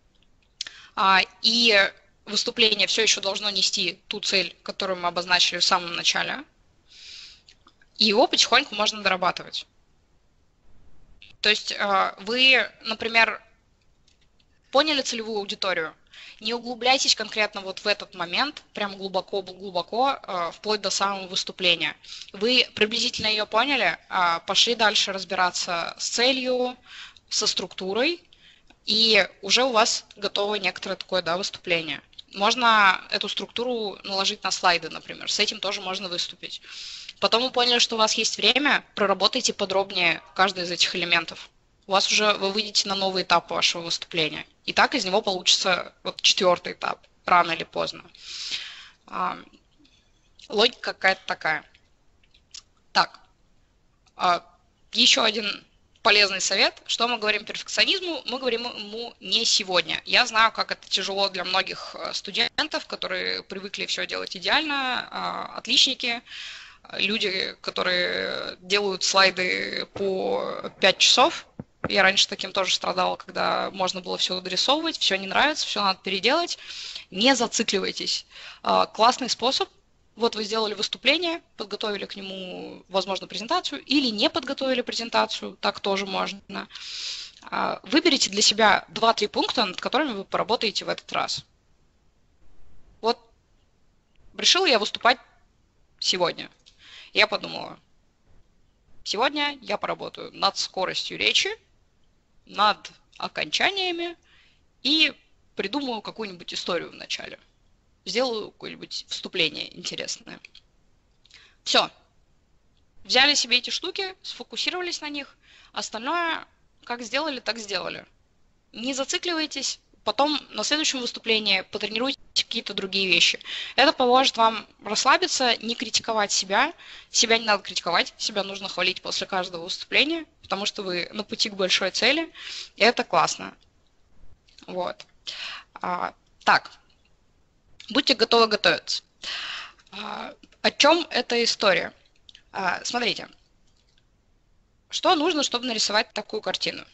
и выступление все еще должно нести ту цель, которую мы обозначили в самом начале, и его потихоньку можно дорабатывать. То есть вы, например, поняли целевую аудиторию, не углубляйтесь конкретно вот в этот момент, прям глубоко-глубоко, вплоть до самого выступления. Вы приблизительно ее поняли, пошли дальше разбираться с целью, со структурой, и уже у вас готово некоторое такое, да, выступление. Можно эту структуру наложить на слайды, например, с этим тоже можно выступить. Потом вы поняли, что у вас есть время, проработайте подробнее каждый из этих элементов. У вас уже вы выйдете на новый этап вашего выступления. И так из него получится вот 4-й этап, рано или поздно. Логика какая-то такая. Так, еще один полезный совет. Что мы говорим перфекционизму? Мы говорим ему не сегодня. Я знаю, как это тяжело для многих студентов, которые привыкли все делать идеально, отличники, люди, которые делают слайды по 5 часов. Я раньше таким тоже страдала, когда можно было все дорисовывать, все не нравится, все надо переделать. Не зацикливайтесь. Классный способ. Вот вы сделали выступление, подготовили к нему, возможно, презентацию, или не подготовили презентацию, так тоже можно. Выберите для себя 2-3 пункта, над которыми вы поработаете в этот раз. Вот решила я выступать сегодня. Я подумала, сегодня я поработаю над скоростью речи, над окончаниями и придумаю какую-нибудь историю в начале. Сделаю какое-нибудь вступление интересное. Все. Взяли себе эти штуки, сфокусировались на них. Остальное, как сделали, так сделали. Не зацикливайтесь. Потом на следующем выступлении потренируйте какие-то другие вещи. Это поможет вам расслабиться, не критиковать себя. Себя не надо критиковать, себя нужно хвалить после каждого выступления, потому что вы на пути к большой цели, и это классно. Вот. Так. Будьте готовы готовиться. О чем эта история? Смотрите. Что нужно, чтобы нарисовать такую картину?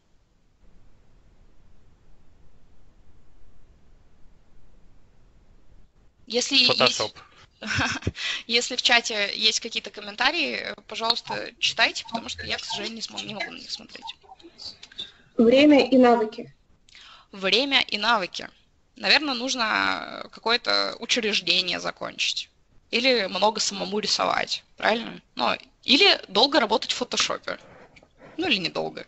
Photoshop. Если в чате есть какие-то комментарии, пожалуйста, читайте, потому что я, к сожалению, не могу на них смотреть. Время и навыки. Время и навыки. Наверное, нужно какое-то учреждение закончить. Или много самому рисовать, правильно? Ну, или долго работать в фотошопе. Ну, или недолго.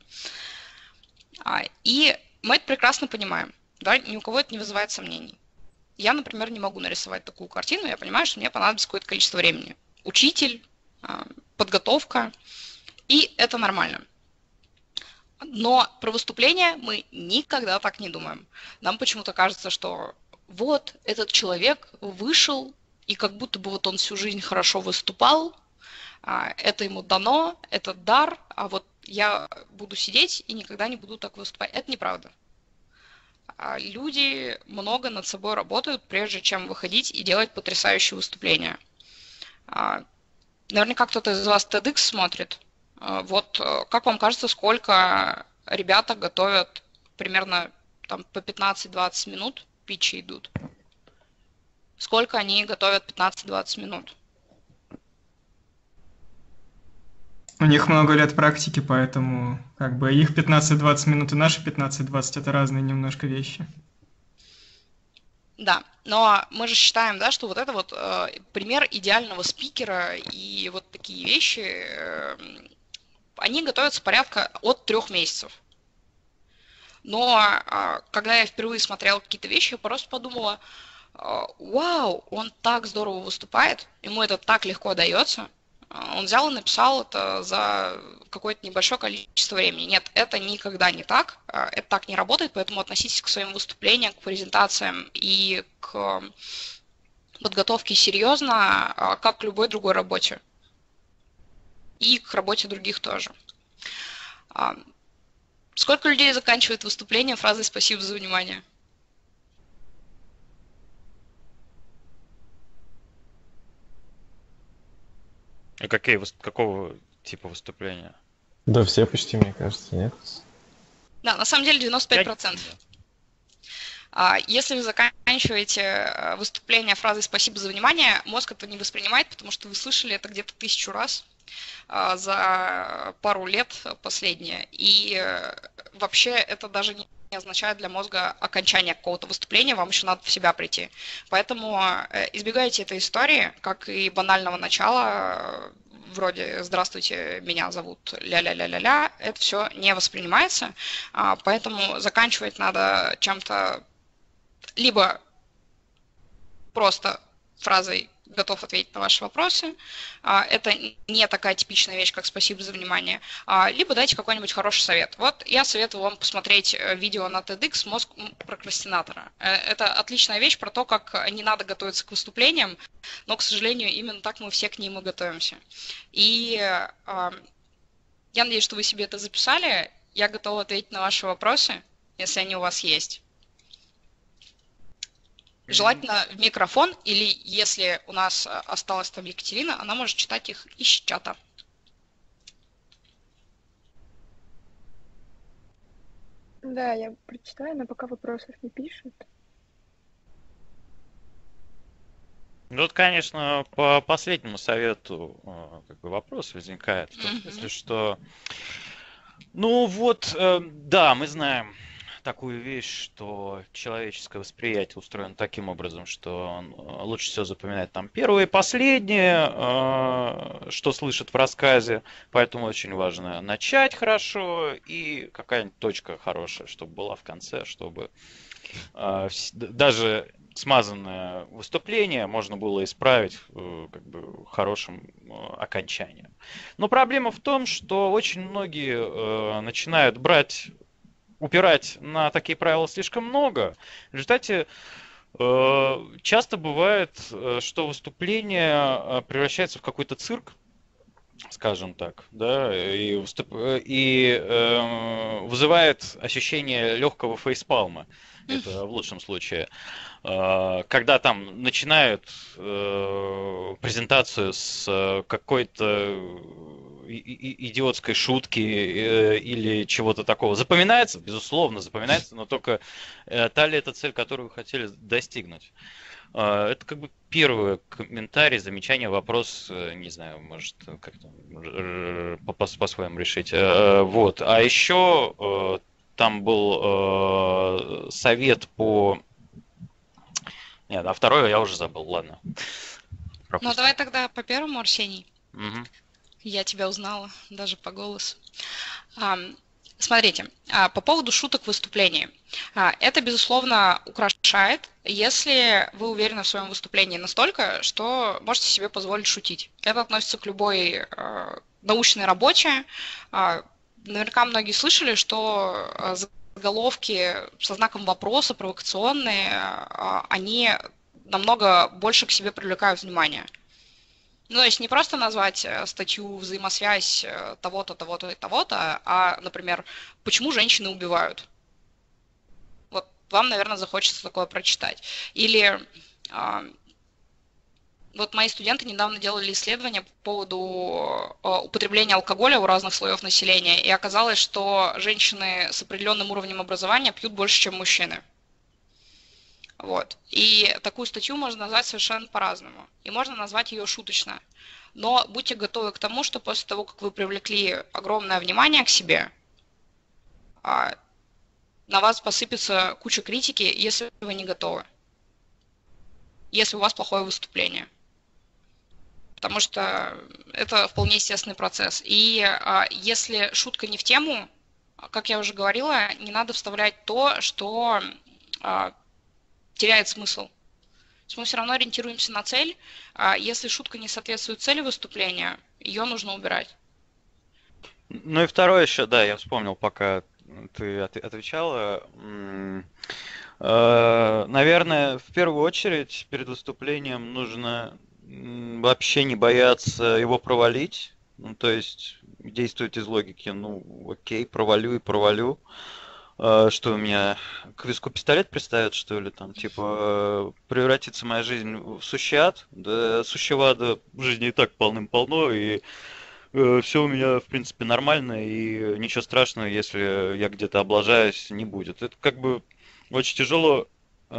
И мы это прекрасно понимаем. Да? Ни у кого это не вызывает сомнений. Я, например, не могу нарисовать такую картину, я понимаю, что мне понадобится какое-то количество времени. Учитель, подготовка, и это нормально. Но про выступление мы никогда так не думаем. Нам почему-то кажется, что вот этот человек вышел, и как будто бы вот он всю жизнь хорошо выступал, это ему дано, это дар, а вот я буду сидеть и никогда не буду так выступать. Это неправда. Люди много над собой работают, прежде чем выходить и делать потрясающие выступления. Наверняка кто-то из вас TEDx смотрит. Вот как вам кажется, сколько ребята готовят примерно там, по 15-20 минут, питчи идут? Сколько они готовят 15-20 минут? У них много лет практики, поэтому как бы их 15-20 минут и наши 15-20 это разные немножко вещи. Да, но мы же считаем, да, что вот это вот пример идеального спикера и вот такие вещи, они готовятся порядка от 3 месяцев. Но когда я впервые смотрела какие-то вещи, я просто подумала, Вау, он так здорово выступает, ему это так легко дается. Он взял и написал это за какое-то небольшое количество времени. Нет, это никогда не так, это так не работает, поэтому относитесь к своим выступлениям, к презентациям и к подготовке серьезно, как к любой другой работе. И к работе других тоже. Сколько людей заканчивает выступление фразой «спасибо за внимание»? А какого типа выступления? Да, все почти, мне кажется, нет? Да, на самом деле 95%. Если вы заканчиваете выступление фразой «спасибо за внимание», мозг это не воспринимает, потому что вы слышали это где-то 1000 раз за пару лет последние. И вообще это даже не означает для мозга окончание какого-то выступления, вам еще надо в себя прийти. Поэтому избегайте этой истории, как и банального начала, вроде «Здравствуйте, меня зовут ля-ля-ля-ля-ля», это все не воспринимается, поэтому заканчивать надо чем-то либо просто фразой «готов ответить на ваши вопросы», это не такая типичная вещь, как «спасибо за внимание», либо дайте какой-нибудь хороший совет. Вот я советую вам посмотреть видео на TEDx «Мозг прокрастинатора». Это отличная вещь про то, как не надо готовиться к выступлениям, но, к сожалению, именно так мы все к ним и готовимся. И я надеюсь, что вы себе это записали. Я готова ответить на ваши вопросы, если они у вас есть. Желательно в микрофон, или если у нас осталась там Екатерина, она может читать их из чата. Да, я прочитаю, но пока вопросов не пишут. Ну, вот, конечно, по последнему совету как бы вопрос возникает. В том смысле, что... Ну вот, да, мы знаем такую вещь, что человеческое восприятие устроено таким образом, что он лучше всего запоминает там первое и последнее, что слышит в рассказе, поэтому очень важно начать хорошо и какая-нибудь точка хорошая, чтобы была в конце, чтобы даже смазанное выступление можно было исправить как бы хорошим окончанием. Но проблема в том, что очень многие начинают упирать на такие правила слишком много. В результате часто бывает, что выступление превращается в какой-то цирк, скажем так, да, и вызывает ощущение легкого фейспалма. Это в лучшем случае. Когда там начинают презентацию с какой-то идиотской шутки или чего-то такого. Запоминается, безусловно, запоминается, но только та ли это цель, которую вы хотели достигнуть. Это как бы первый комментарий, замечание, вопрос, не знаю, может как-то по-своему решить. Вот. А еще там был совет по... Нет, а второе я уже забыл, ладно. Ну, давай тогда по первому, Арсений. Угу. Я тебя узнала, даже по голосу. Смотрите, по поводу шуток в выступлении. Это, безусловно, украшает, если вы уверены в своем выступлении настолько, что можете себе позволить шутить. Это относится к любой научной работе. Наверняка многие слышали, что заголовки со знаком вопроса, провокационные, они намного больше к себе привлекают внимание. Ну, то есть не просто назвать статью «Взаимосвязь того-то, того-то и того-то», а, например, «Почему женщины убивают?». Вот вам, наверное, захочется такое прочитать. Или вот мои студенты недавно делали исследование по поводу употребления алкоголя у разных слоев населения, и оказалось, что женщины с определенным уровнем образования пьют больше, чем мужчины. Вот. И такую статью можно назвать совершенно по-разному. И можно назвать ее шуточно. Но будьте готовы к тому, что после того, как вы привлекли огромное внимание к себе, на вас посыпется куча критики, если вы не готовы. Если у вас плохое выступление. Потому что это вполне естественный процесс. И если шутка не в тему, как я уже говорила, не надо вставлять то, что теряет смысл. То есть мы все равно ориентируемся на цель, если шутка не соответствует цели выступления, ее нужно убирать. Ну и второе еще, да, я вспомнил, пока ты отвечала. Наверное, в первую очередь перед выступлением нужно вообще не бояться его провалить. Ну, то есть действовать из логики, ну, окей, провалю и провалю. Что у меня к виску пистолет приставят, что ли, там, типа, превратится моя жизнь в сущий ад? Да, сущего ада в жизни и так полным-полно, и все у меня, в принципе, нормально, и ничего страшного, если я где-то облажаюсь, не будет. Это как бы очень тяжело,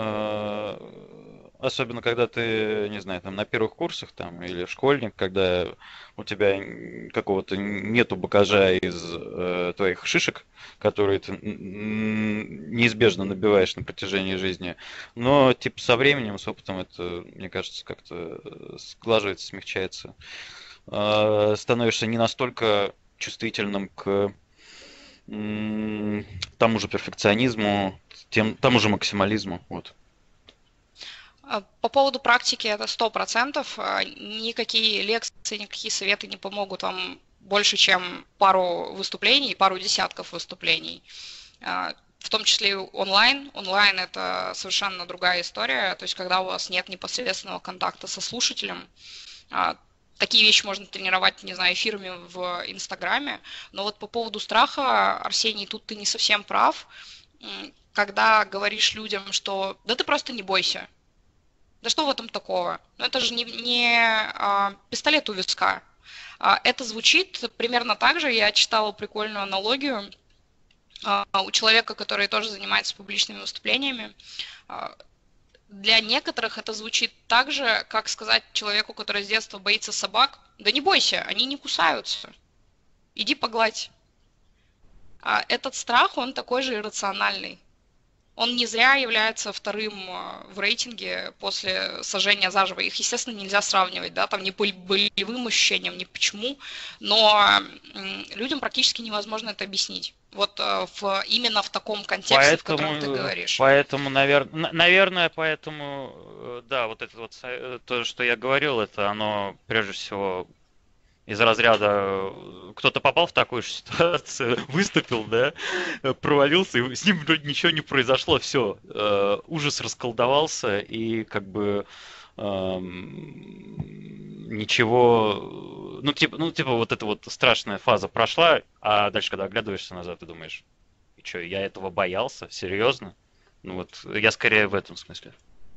особенно когда ты, не знаю, там на первых курсах там или школьник, когда у тебя какого-то нету багажа из твоих шишек, которые ты неизбежно набиваешь на протяжении жизни. Но типа со временем, с опытом это, мне кажется, как-то сглаживается, смягчается. Становишься не настолько чувствительным к тому же перфекционизму, тому же максимализму. Вот. По поводу практики это 100%. Никакие лекции, никакие советы не помогут вам больше, чем пару выступлений, пару десятков выступлений. В том числе и онлайн. Онлайн это совершенно другая история. То есть когда у вас нет непосредственного контакта со слушателем, такие вещи можно тренировать, не знаю, эфирами в Инстаграме. Но вот по поводу страха, Арсений, тут ты не совсем прав. Когда говоришь людям, что да ты просто не бойся. Да что в этом такого? Ну это же не пистолет у виска. Это звучит примерно так же. Я читала прикольную аналогию у человека, который тоже занимается публичными выступлениями. Для некоторых это звучит так же, как сказать человеку, который с детства боится собак, да не бойся, они не кусаются, иди погладь. Этот страх, он такой же иррациональный. Он не зря является вторым в рейтинге после сожжения заживо. Их, естественно, нельзя сравнивать, да, там ни по болевым ощущениям, ни почему, но людям практически невозможно это объяснить. Вот именно в таком контексте, в котором ты говоришь. Поэтому, наверное, поэтому, да, вот это вот то, что я говорил, это оно прежде всего из разряда кто-то попал в такую же ситуацию, выступил, да, провалился, и с ним вроде ничего не произошло, все, ужас расколдовался, и как бы ничего, ну типа вот эта вот страшная фаза прошла, а дальше, когда оглядываешься назад, ты думаешь, и что, я этого боялся? Серьезно? Ну вот, я скорее в этом смысле.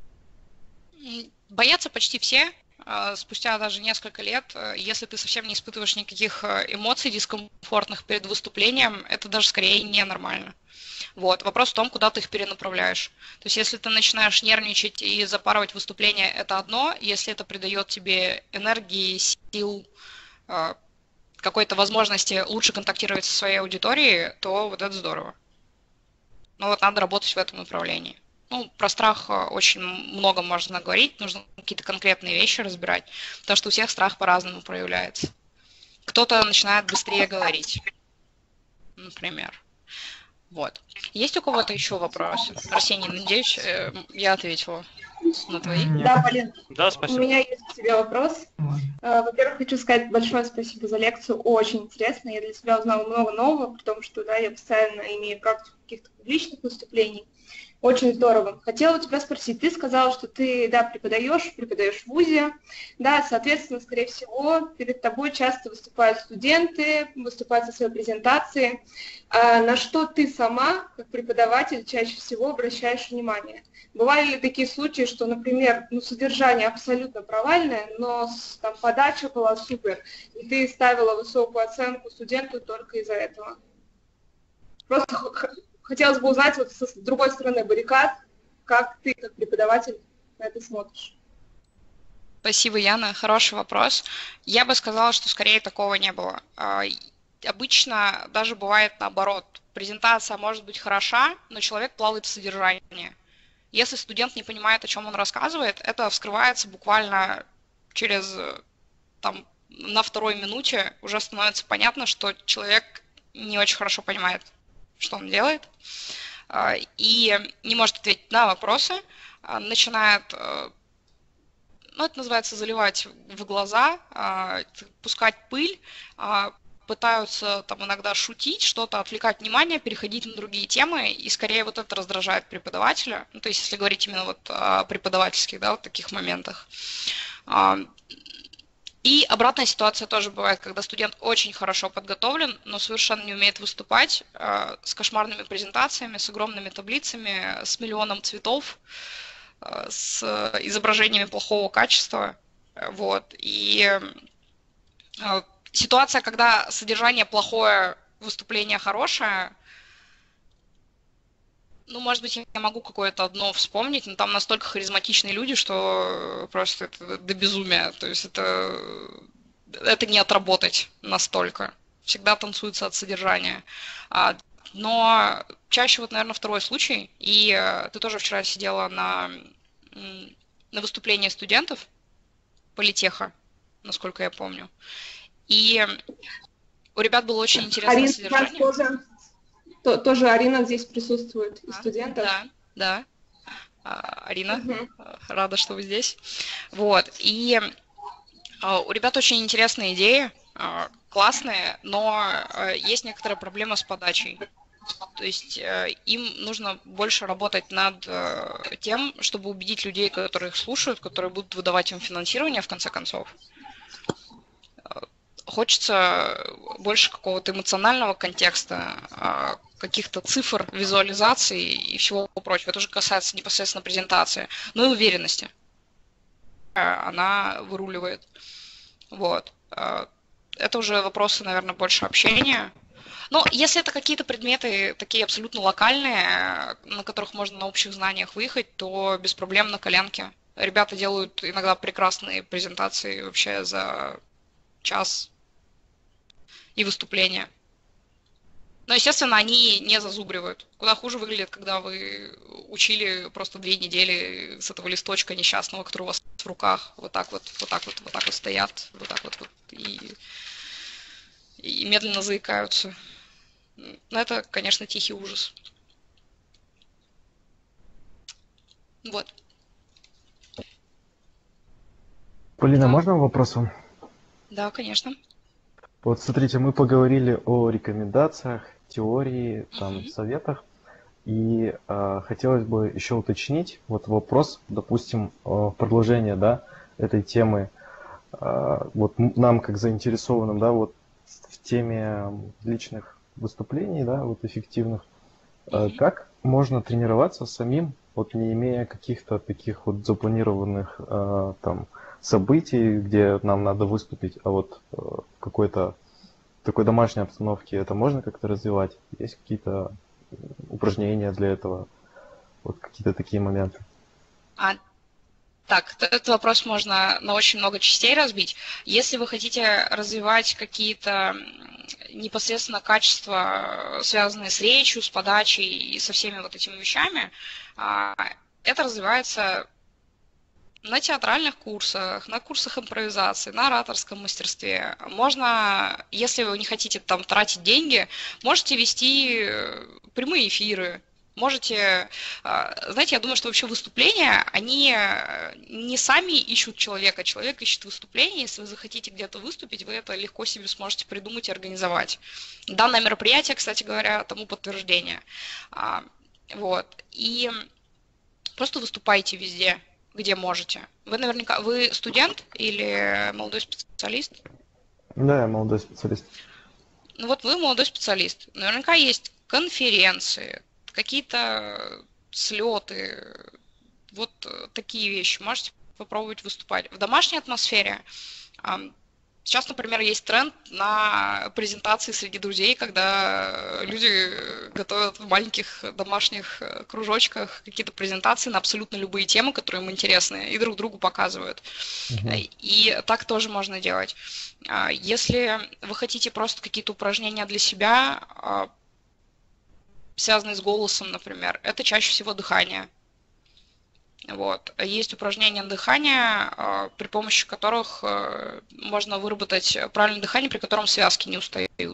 Боятся почти все. Спустя даже несколько лет, если ты совсем не испытываешь никаких эмоций дискомфортных перед выступлением, это даже скорее ненормально. Вот. Вопрос в том, куда ты их перенаправляешь. То есть если ты начинаешь нервничать и запарывать выступление, это одно. Если это придает тебе энергии, сил, какой-то возможности лучше контактировать со своей аудиторией, то вот это здорово. Но вот надо работать в этом направлении. Ну, про страх очень много можно говорить, нужно какие-то конкретные вещи разбирать, потому что у всех страх по-разному проявляется. Кто-то начинает быстрее говорить, например. Вот. Есть у кого-то еще вопросы? Арсений, надеюсь, я ответила на твои. Да, Полин, да, спасибо. У меня есть к тебе вопрос. Во-первых, хочу сказать большое спасибо за лекцию, очень интересно. Я для себя узнала много нового, потому что да, я постоянно имею практику каких-то публичных выступлений. Очень здорово. Хотела у тебя спросить, ты сказала, что ты, да, преподаешь в ВУЗе, да, соответственно, скорее всего, перед тобой часто выступают студенты, выступают со своей презентацией. На что ты сама, как преподаватель, чаще всего обращаешь внимание? Бывали ли такие случаи, что, например, содержание абсолютно провальное, но там подача была супер, и ты ставила высокую оценку студенту только из-за этого? Просто хотелось бы узнать вот с другой стороны баррикад, как ты, как преподаватель, на это смотришь. Спасибо, Яна. Хороший вопрос. Я бы сказала, что скорее такого не было. Обычно даже бывает наоборот. Презентация может быть хороша, но человек плавает в содержании. Если студент не понимает, о чем он рассказывает, это вскрывается буквально через на второй минуте. Уже становится понятно, что человек не очень хорошо понимает, что он делает, и не может ответить на вопросы, начинает ну, это называется заливать в глаза, пускать пыль, пытаются там иногда шутить, что-то отвлекать внимание, переходить на другие темы, и скорее вот это раздражает преподавателя. Ну, то есть, если говорить именно вот о преподавательских, да, вот таких моментах. И обратная ситуация тоже бывает, когда студент очень хорошо подготовлен, но совершенно не умеет выступать, с кошмарными презентациями, с огромными таблицами, с миллионом цветов, с изображениями плохого качества. Вот. И ситуация, когда содержание плохое, выступление хорошее, ну, может быть, я могу какое-то одно вспомнить, но там настолько харизматичные люди, что просто это до безумия. То есть это не отработать настолько. Всегда танцуется от содержания. Но чаще вот, наверное, второй случай. И ты тоже вчера сидела на выступлении студентов политеха, насколько я помню. И у ребят было очень интересное содержание. Тоже Арина здесь присутствует, и студентов. Да. Арина, рада, что вы здесь. Вот. И у ребят очень интересные идеи, классные, но есть некоторая проблема с подачей. То есть им нужно больше работать над тем, чтобы убедить людей, которые их слушают, которые будут выдавать им финансирование, в конце концов. Хочется больше какого-то эмоционального контекста, каких-то цифр, визуализаций и всего прочего. Это уже касается непосредственно презентации. Ну и уверенности. Она выруливает. Вот. Это уже вопросы, наверное, больше общения. Но если это какие-то предметы такие абсолютно локальные, на которых можно на общих знаниях выехать, то без проблем на коленке. Ребята делают иногда прекрасные презентации вообще за час и выступления. Но, естественно, они не зазубривают. Куда хуже выглядит, когда вы учили просто 2 недели с этого листочка несчастного, который у вас в руках, вот так вот стоят, вот так вот и медленно заикаются. Но это, конечно, тихий ужас. Вот. Полина, можно вопрос вам? Да, конечно. Вот смотрите, мы поговорили о рекомендациях, теории, там, советах, и хотелось бы еще уточнить вот вопрос, допустим, продолжение, да, этой темы, вот нам как заинтересованным, да, вот в теме личных выступлений, да, вот эффективных, как можно тренироваться самим, вот не имея каких-то таких вот запланированных там событий, где нам надо выступить, а вот в какой-то такой домашней обстановке это можно как-то развивать? Есть какие-то упражнения для этого? Вот какие-то такие моменты. Так, этот вопрос можно на очень много частей разбить. Если вы хотите развивать какие-то непосредственно качества, связанные с речью, с подачей и со всеми вот этими вещами, это развивается на театральных курсах, на курсах импровизации, на ораторском мастерстве. Можно, если вы не хотите там тратить деньги, можете вести прямые эфиры. Можете, знаете, я думаю, что вообще выступления, они не сами ищут человека, человек ищет выступление. Если вы захотите где-то выступить, вы это легко себе сможете придумать и организовать. Данное мероприятие, кстати говоря, тому подтверждение. Вот. И просто выступайте везде, где можете. Вы наверняка, вы студент или молодой специалист? Да, я молодой специалист. Ну вот вы молодой специалист. Наверняка есть конференции, какие-то слеты, вот такие вещи. Можете попробовать выступать. В домашней атмосфере сейчас, например, есть тренд на презентации среди друзей, когда люди готовят в маленьких домашних кружочках какие-то презентации на абсолютно любые темы, которые им интересны, и друг другу показывают. И так тоже можно делать. Если вы хотите просто какие-то упражнения для себя, связанные с голосом, например, это чаще всего дыхание. Вот. Есть упражнения на дыхание, при помощи которых можно выработать правильное дыхание, при котором связки не устают.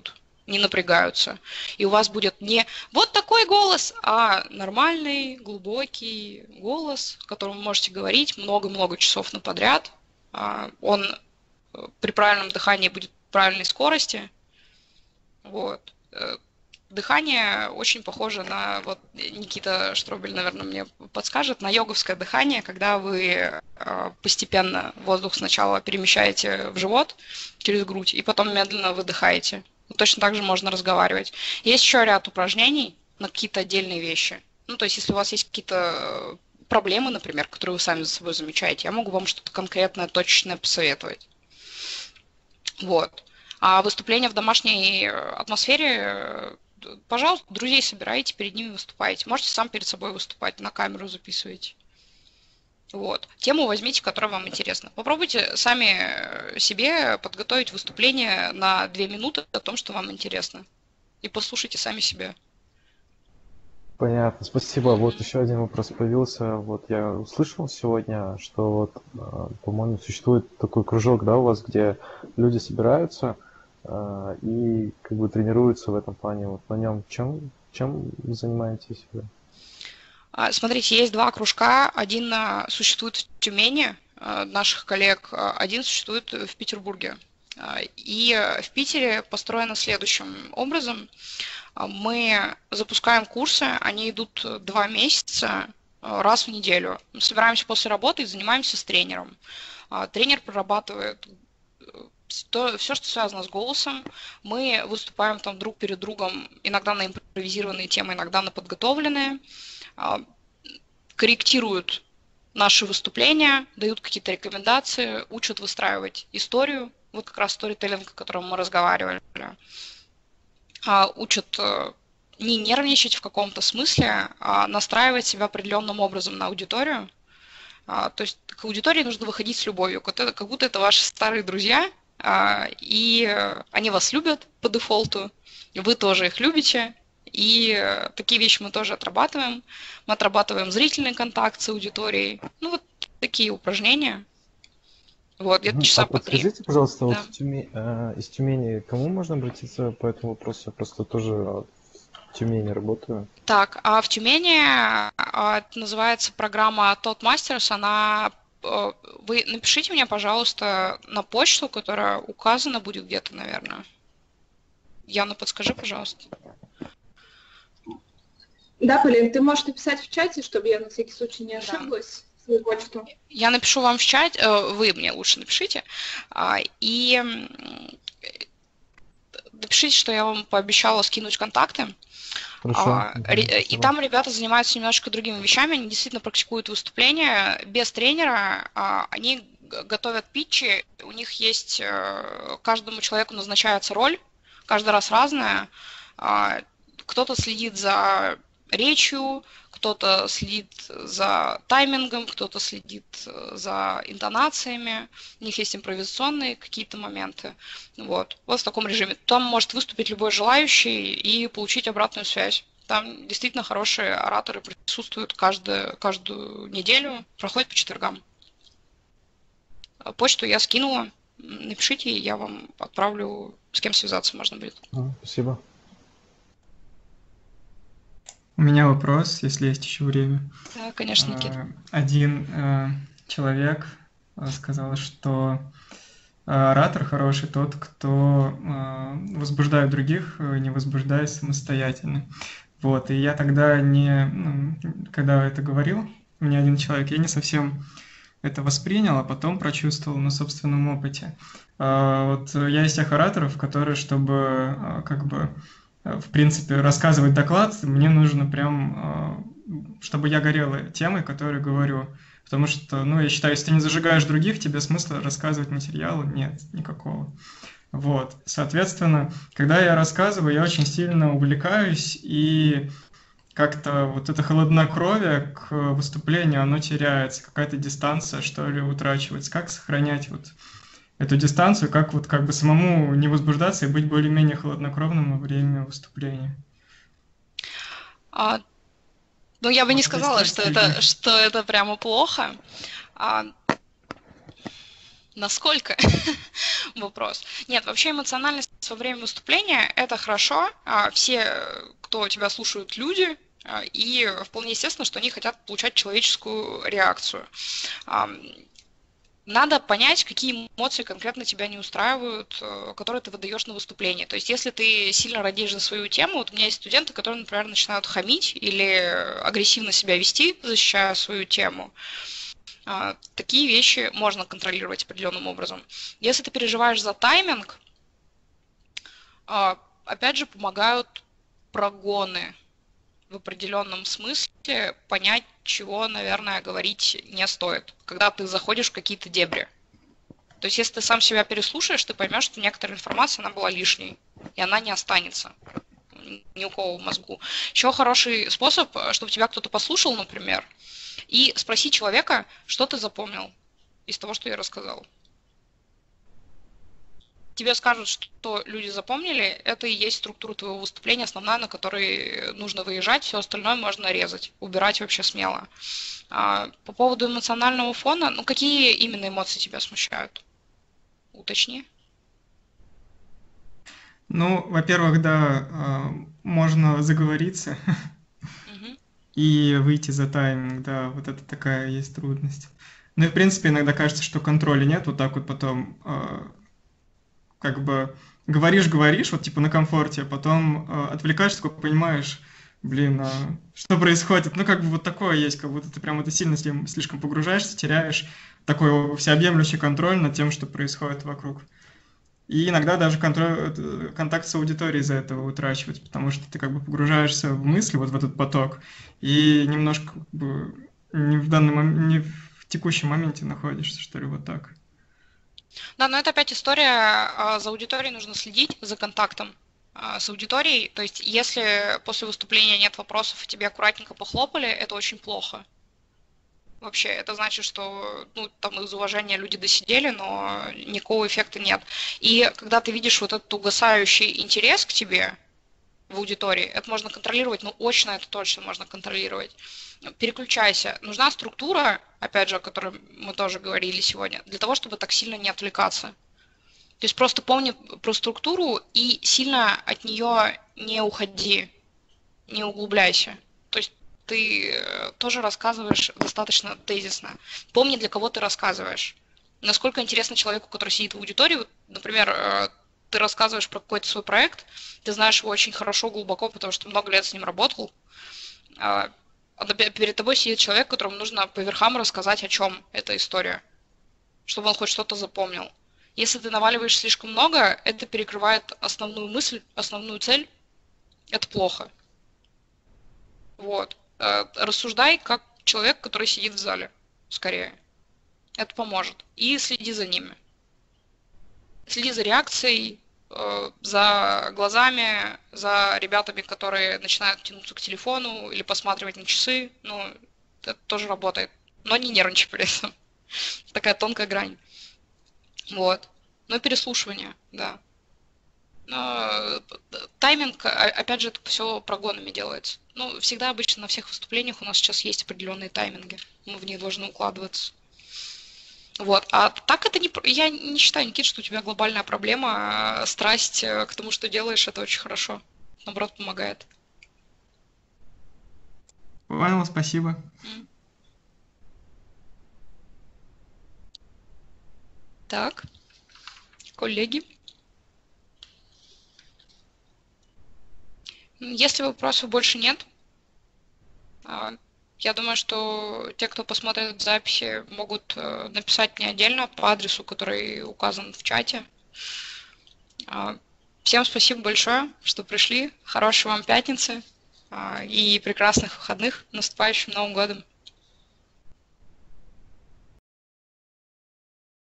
не напрягаются. И у вас будет не вот такой голос, а нормальный, глубокий голос, которым вы можете говорить много-много часов подряд. Он при правильном дыхании будет в правильной скорости. Вот. Дыхание очень похоже на, вот Никита Штробель, наверное, мне подскажет, на йоговское дыхание, когда вы постепенно воздух сначала перемещаете в живот через грудь, и потом медленно выдыхаете. Точно так же можно разговаривать. Есть еще ряд упражнений на какие-то отдельные вещи. Ну, то есть, если у вас есть какие-то проблемы, например, которые вы сами за собой замечаете, я могу вам что-то конкретное, точечное посоветовать. Вот. А выступление в домашней атмосфере, пожалуйста, друзей собирайте, перед ними выступайте. Можете сам перед собой выступать, на камеру записывайте. Вот. Тему возьмите, которая вам интересна. Попробуйте сами себе подготовить выступление на 2 минуты о том, что вам интересно. И послушайте сами себя. Понятно, спасибо. Вот еще один вопрос появился. Вот я услышал сегодня, что вот, по-моему, существует такой кружок, да, у вас, где люди собираются и как бы тренируются в этом плане. Вот на нем чем вы занимаетесь вы? Смотрите, есть 2 кружка. Один существует в Тюмени, наших коллег, один существует в Петербурге. И в Питере построено следующим образом. Мы запускаем курсы, они идут 2 месяца, раз в неделю. Мы собираемся после работы и занимаемся с тренером. Тренер прорабатывает все, что связано с голосом. Мы выступаем там друг перед другом, иногда на импровизированные темы, иногда на подготовленные. Корректируют наши выступления, дают какие-то рекомендации, учат выстраивать историю, вот как раз сторителлинг, о котором мы разговаривали. Учат не нервничать в каком-то смысле, а настраивать себя определенным образом на аудиторию. То есть к аудитории нужно выходить с любовью, как будто это ваши старые друзья, и они вас любят по дефолту, вы тоже их любите. И такие вещи мы тоже отрабатываем. Мы отрабатываем зрительный контакт с аудиторией. Ну, вот такие упражнения. Вот, где-то часа по 3. Подскажите, пожалуйста, Да. вот из Тюмени кому можно обратиться по этому вопросу? Я просто тоже в Тюмени работаю. Так, а в Тюмени это называется программа Toastmasters. Она... Вы напишите мне, пожалуйста, на почту, которая указана будет где-то, наверное. Яна, подскажи, пожалуйста. Да, Полин, ты можешь написать в чате, чтобы я на всякий случай не ошиблась, свою почту. Я напишу вам в чат, вы мне лучше напишите, и напишите, что я вам пообещала скинуть контакты. Хорошо. И там ребята занимаются немножко другими вещами, они действительно практикуют выступления без тренера, они готовят питчи, у них есть, каждому человеку назначается роль, каждый раз разная, кто-то следит за речью, кто-то следит за таймингом, кто-то следит за интонациями, у них есть импровизационные какие-то моменты. Вот в таком режиме. Там может выступить любой желающий и получить обратную связь. Там действительно хорошие ораторы присутствуют каждую неделю, проходят по четвергам. Почту я скинула, напишите, я вам отправлю, с кем связаться можно будет. Спасибо. У меня вопрос, если есть еще время. Да, конечно, Никита. Один человек сказал, что оратор хороший тот, кто возбуждает других, не возбуждаясь самостоятельно. Вот, и я тогда когда это говорил, мне один человек, я не совсем это воспринял, а потом прочувствовал на собственном опыте. Вот я из тех ораторов, которые, чтобы в принципе, рассказывать доклад, мне нужно прям, чтобы я горел темой, которую говорю. Потому что, я считаю, если ты не зажигаешь других, тебе смысла рассказывать материалы нет никакого. Вот. Соответственно, когда я рассказываю, я очень сильно увлекаюсь, и как-то вот это холоднокровие к выступлению, оно теряется, какая-то дистанция, что ли, утрачивается. Как сохранять вот эту дистанцию, как самому не возбуждаться и быть более-менее хладнокровным во время выступления? Я бы не сказала, что это прямо плохо. Насколько? Вопрос. Нет, вообще эмоциональность во время выступления – это хорошо. Все, кто тебя слушают, люди, и вполне естественно, что они хотят получать человеческую реакцию. Надо понять, какие эмоции конкретно тебя не устраивают, которые ты выдаешь на выступлении. То есть, если ты сильно радеешь за свою тему, вот у меня есть студенты, которые, например, начинают хамить или агрессивно себя вести, защищая свою тему. Такие вещи можно контролировать определенным образом. Если ты переживаешь за тайминг, опять же, помогают прогоны в определенном смысле понять, чего, наверное, говорить не стоит, когда ты заходишь в какие-то дебри. То есть, если ты сам себя переслушаешь, ты поймешь, что некоторая информация, она была лишней, и она не останется ни у кого в мозгу. Еще хороший способ, чтобы тебя кто-то послушал, например, и спроси человека, что ты запомнил из того, что я рассказал. Тебе скажут, что люди запомнили, это и есть структура твоего выступления, основная, на которой нужно выезжать, все остальное можно резать, убирать вообще смело. По поводу эмоционального фона, ну какие именно эмоции тебя смущают? Уточни. Ну, во-первых, да, можно заговориться и выйти за тайминг, да, вот это такая есть трудность. Ну и, в принципе, иногда кажется, что контроля нет, вот так вот потом как бы говоришь, вот типа на комфорте, а потом отвлекаешься, только понимаешь, блин, что происходит? Ну, как бы вот такое есть, как будто ты прям это сильно слишком погружаешься, теряешь такой всеобъемлющий контроль над тем, что происходит вокруг. И иногда даже контакт с аудиторией из-за этого утрачивать, потому что ты как бы погружаешься в мысли, вот в этот поток, и немножко как бы не в данный момент, не в текущем моменте находишься, что ли, вот так. Да, но это опять история, за аудиторией нужно следить, за контактом с аудиторией. То есть, если после выступления нет вопросов, и тебе аккуратненько похлопали, это очень плохо. Вообще, это значит, что там из уважения люди досидели, но никакого эффекта нет. И когда ты видишь вот этот угасающий интерес к тебе в аудитории, это можно контролировать, но очно это точно можно контролировать. Переключайся. Нужна структура, опять же, о которой мы тоже говорили сегодня, для того, чтобы так сильно не отвлекаться. То есть просто помни про структуру и сильно от нее не уходи, не углубляйся. То есть ты тоже рассказываешь достаточно тезисно. Помни, для кого ты рассказываешь. Насколько интересно человеку, который сидит в аудитории. Например, ты рассказываешь про какой-то свой проект, ты знаешь его очень хорошо, глубоко, потому что много лет с ним работал. Перед тобой сидит человек, которому нужно по верхам рассказать, о чем эта история, чтобы он хоть что-то запомнил. Если ты наваливаешь слишком много, это перекрывает основную мысль, основную цель. Это плохо. Вот. Рассуждай как человек, который сидит в зале, скорее. Это поможет. И следи за ними. Следи за реакцией, за глазами, за ребятами, которые начинают тянуться к телефону или посматривать на часы. Ну, это тоже работает. Но не нервничай при этом. Такая тонкая грань. Вот. Ну и переслушивание, да. Но тайминг, опять же, это все прогонами делается. Ну, всегда обычно на всех выступлениях у нас сейчас есть определенные тайминги. Мы в них должны укладываться. Вот. А так это не... Я не считаю, Никит, что у тебя глобальная проблема, страсть к тому, что делаешь, это очень хорошо. Наоборот, помогает. Понял, спасибо. Так. Коллеги. Если вопросов больше нет, я думаю, что те, кто посмотрит записи, могут написать мне отдельно по адресу, который указан в чате. Всем спасибо большое, что пришли. Хорошей вам пятницы и прекрасных выходных. Наступающим Новым годом!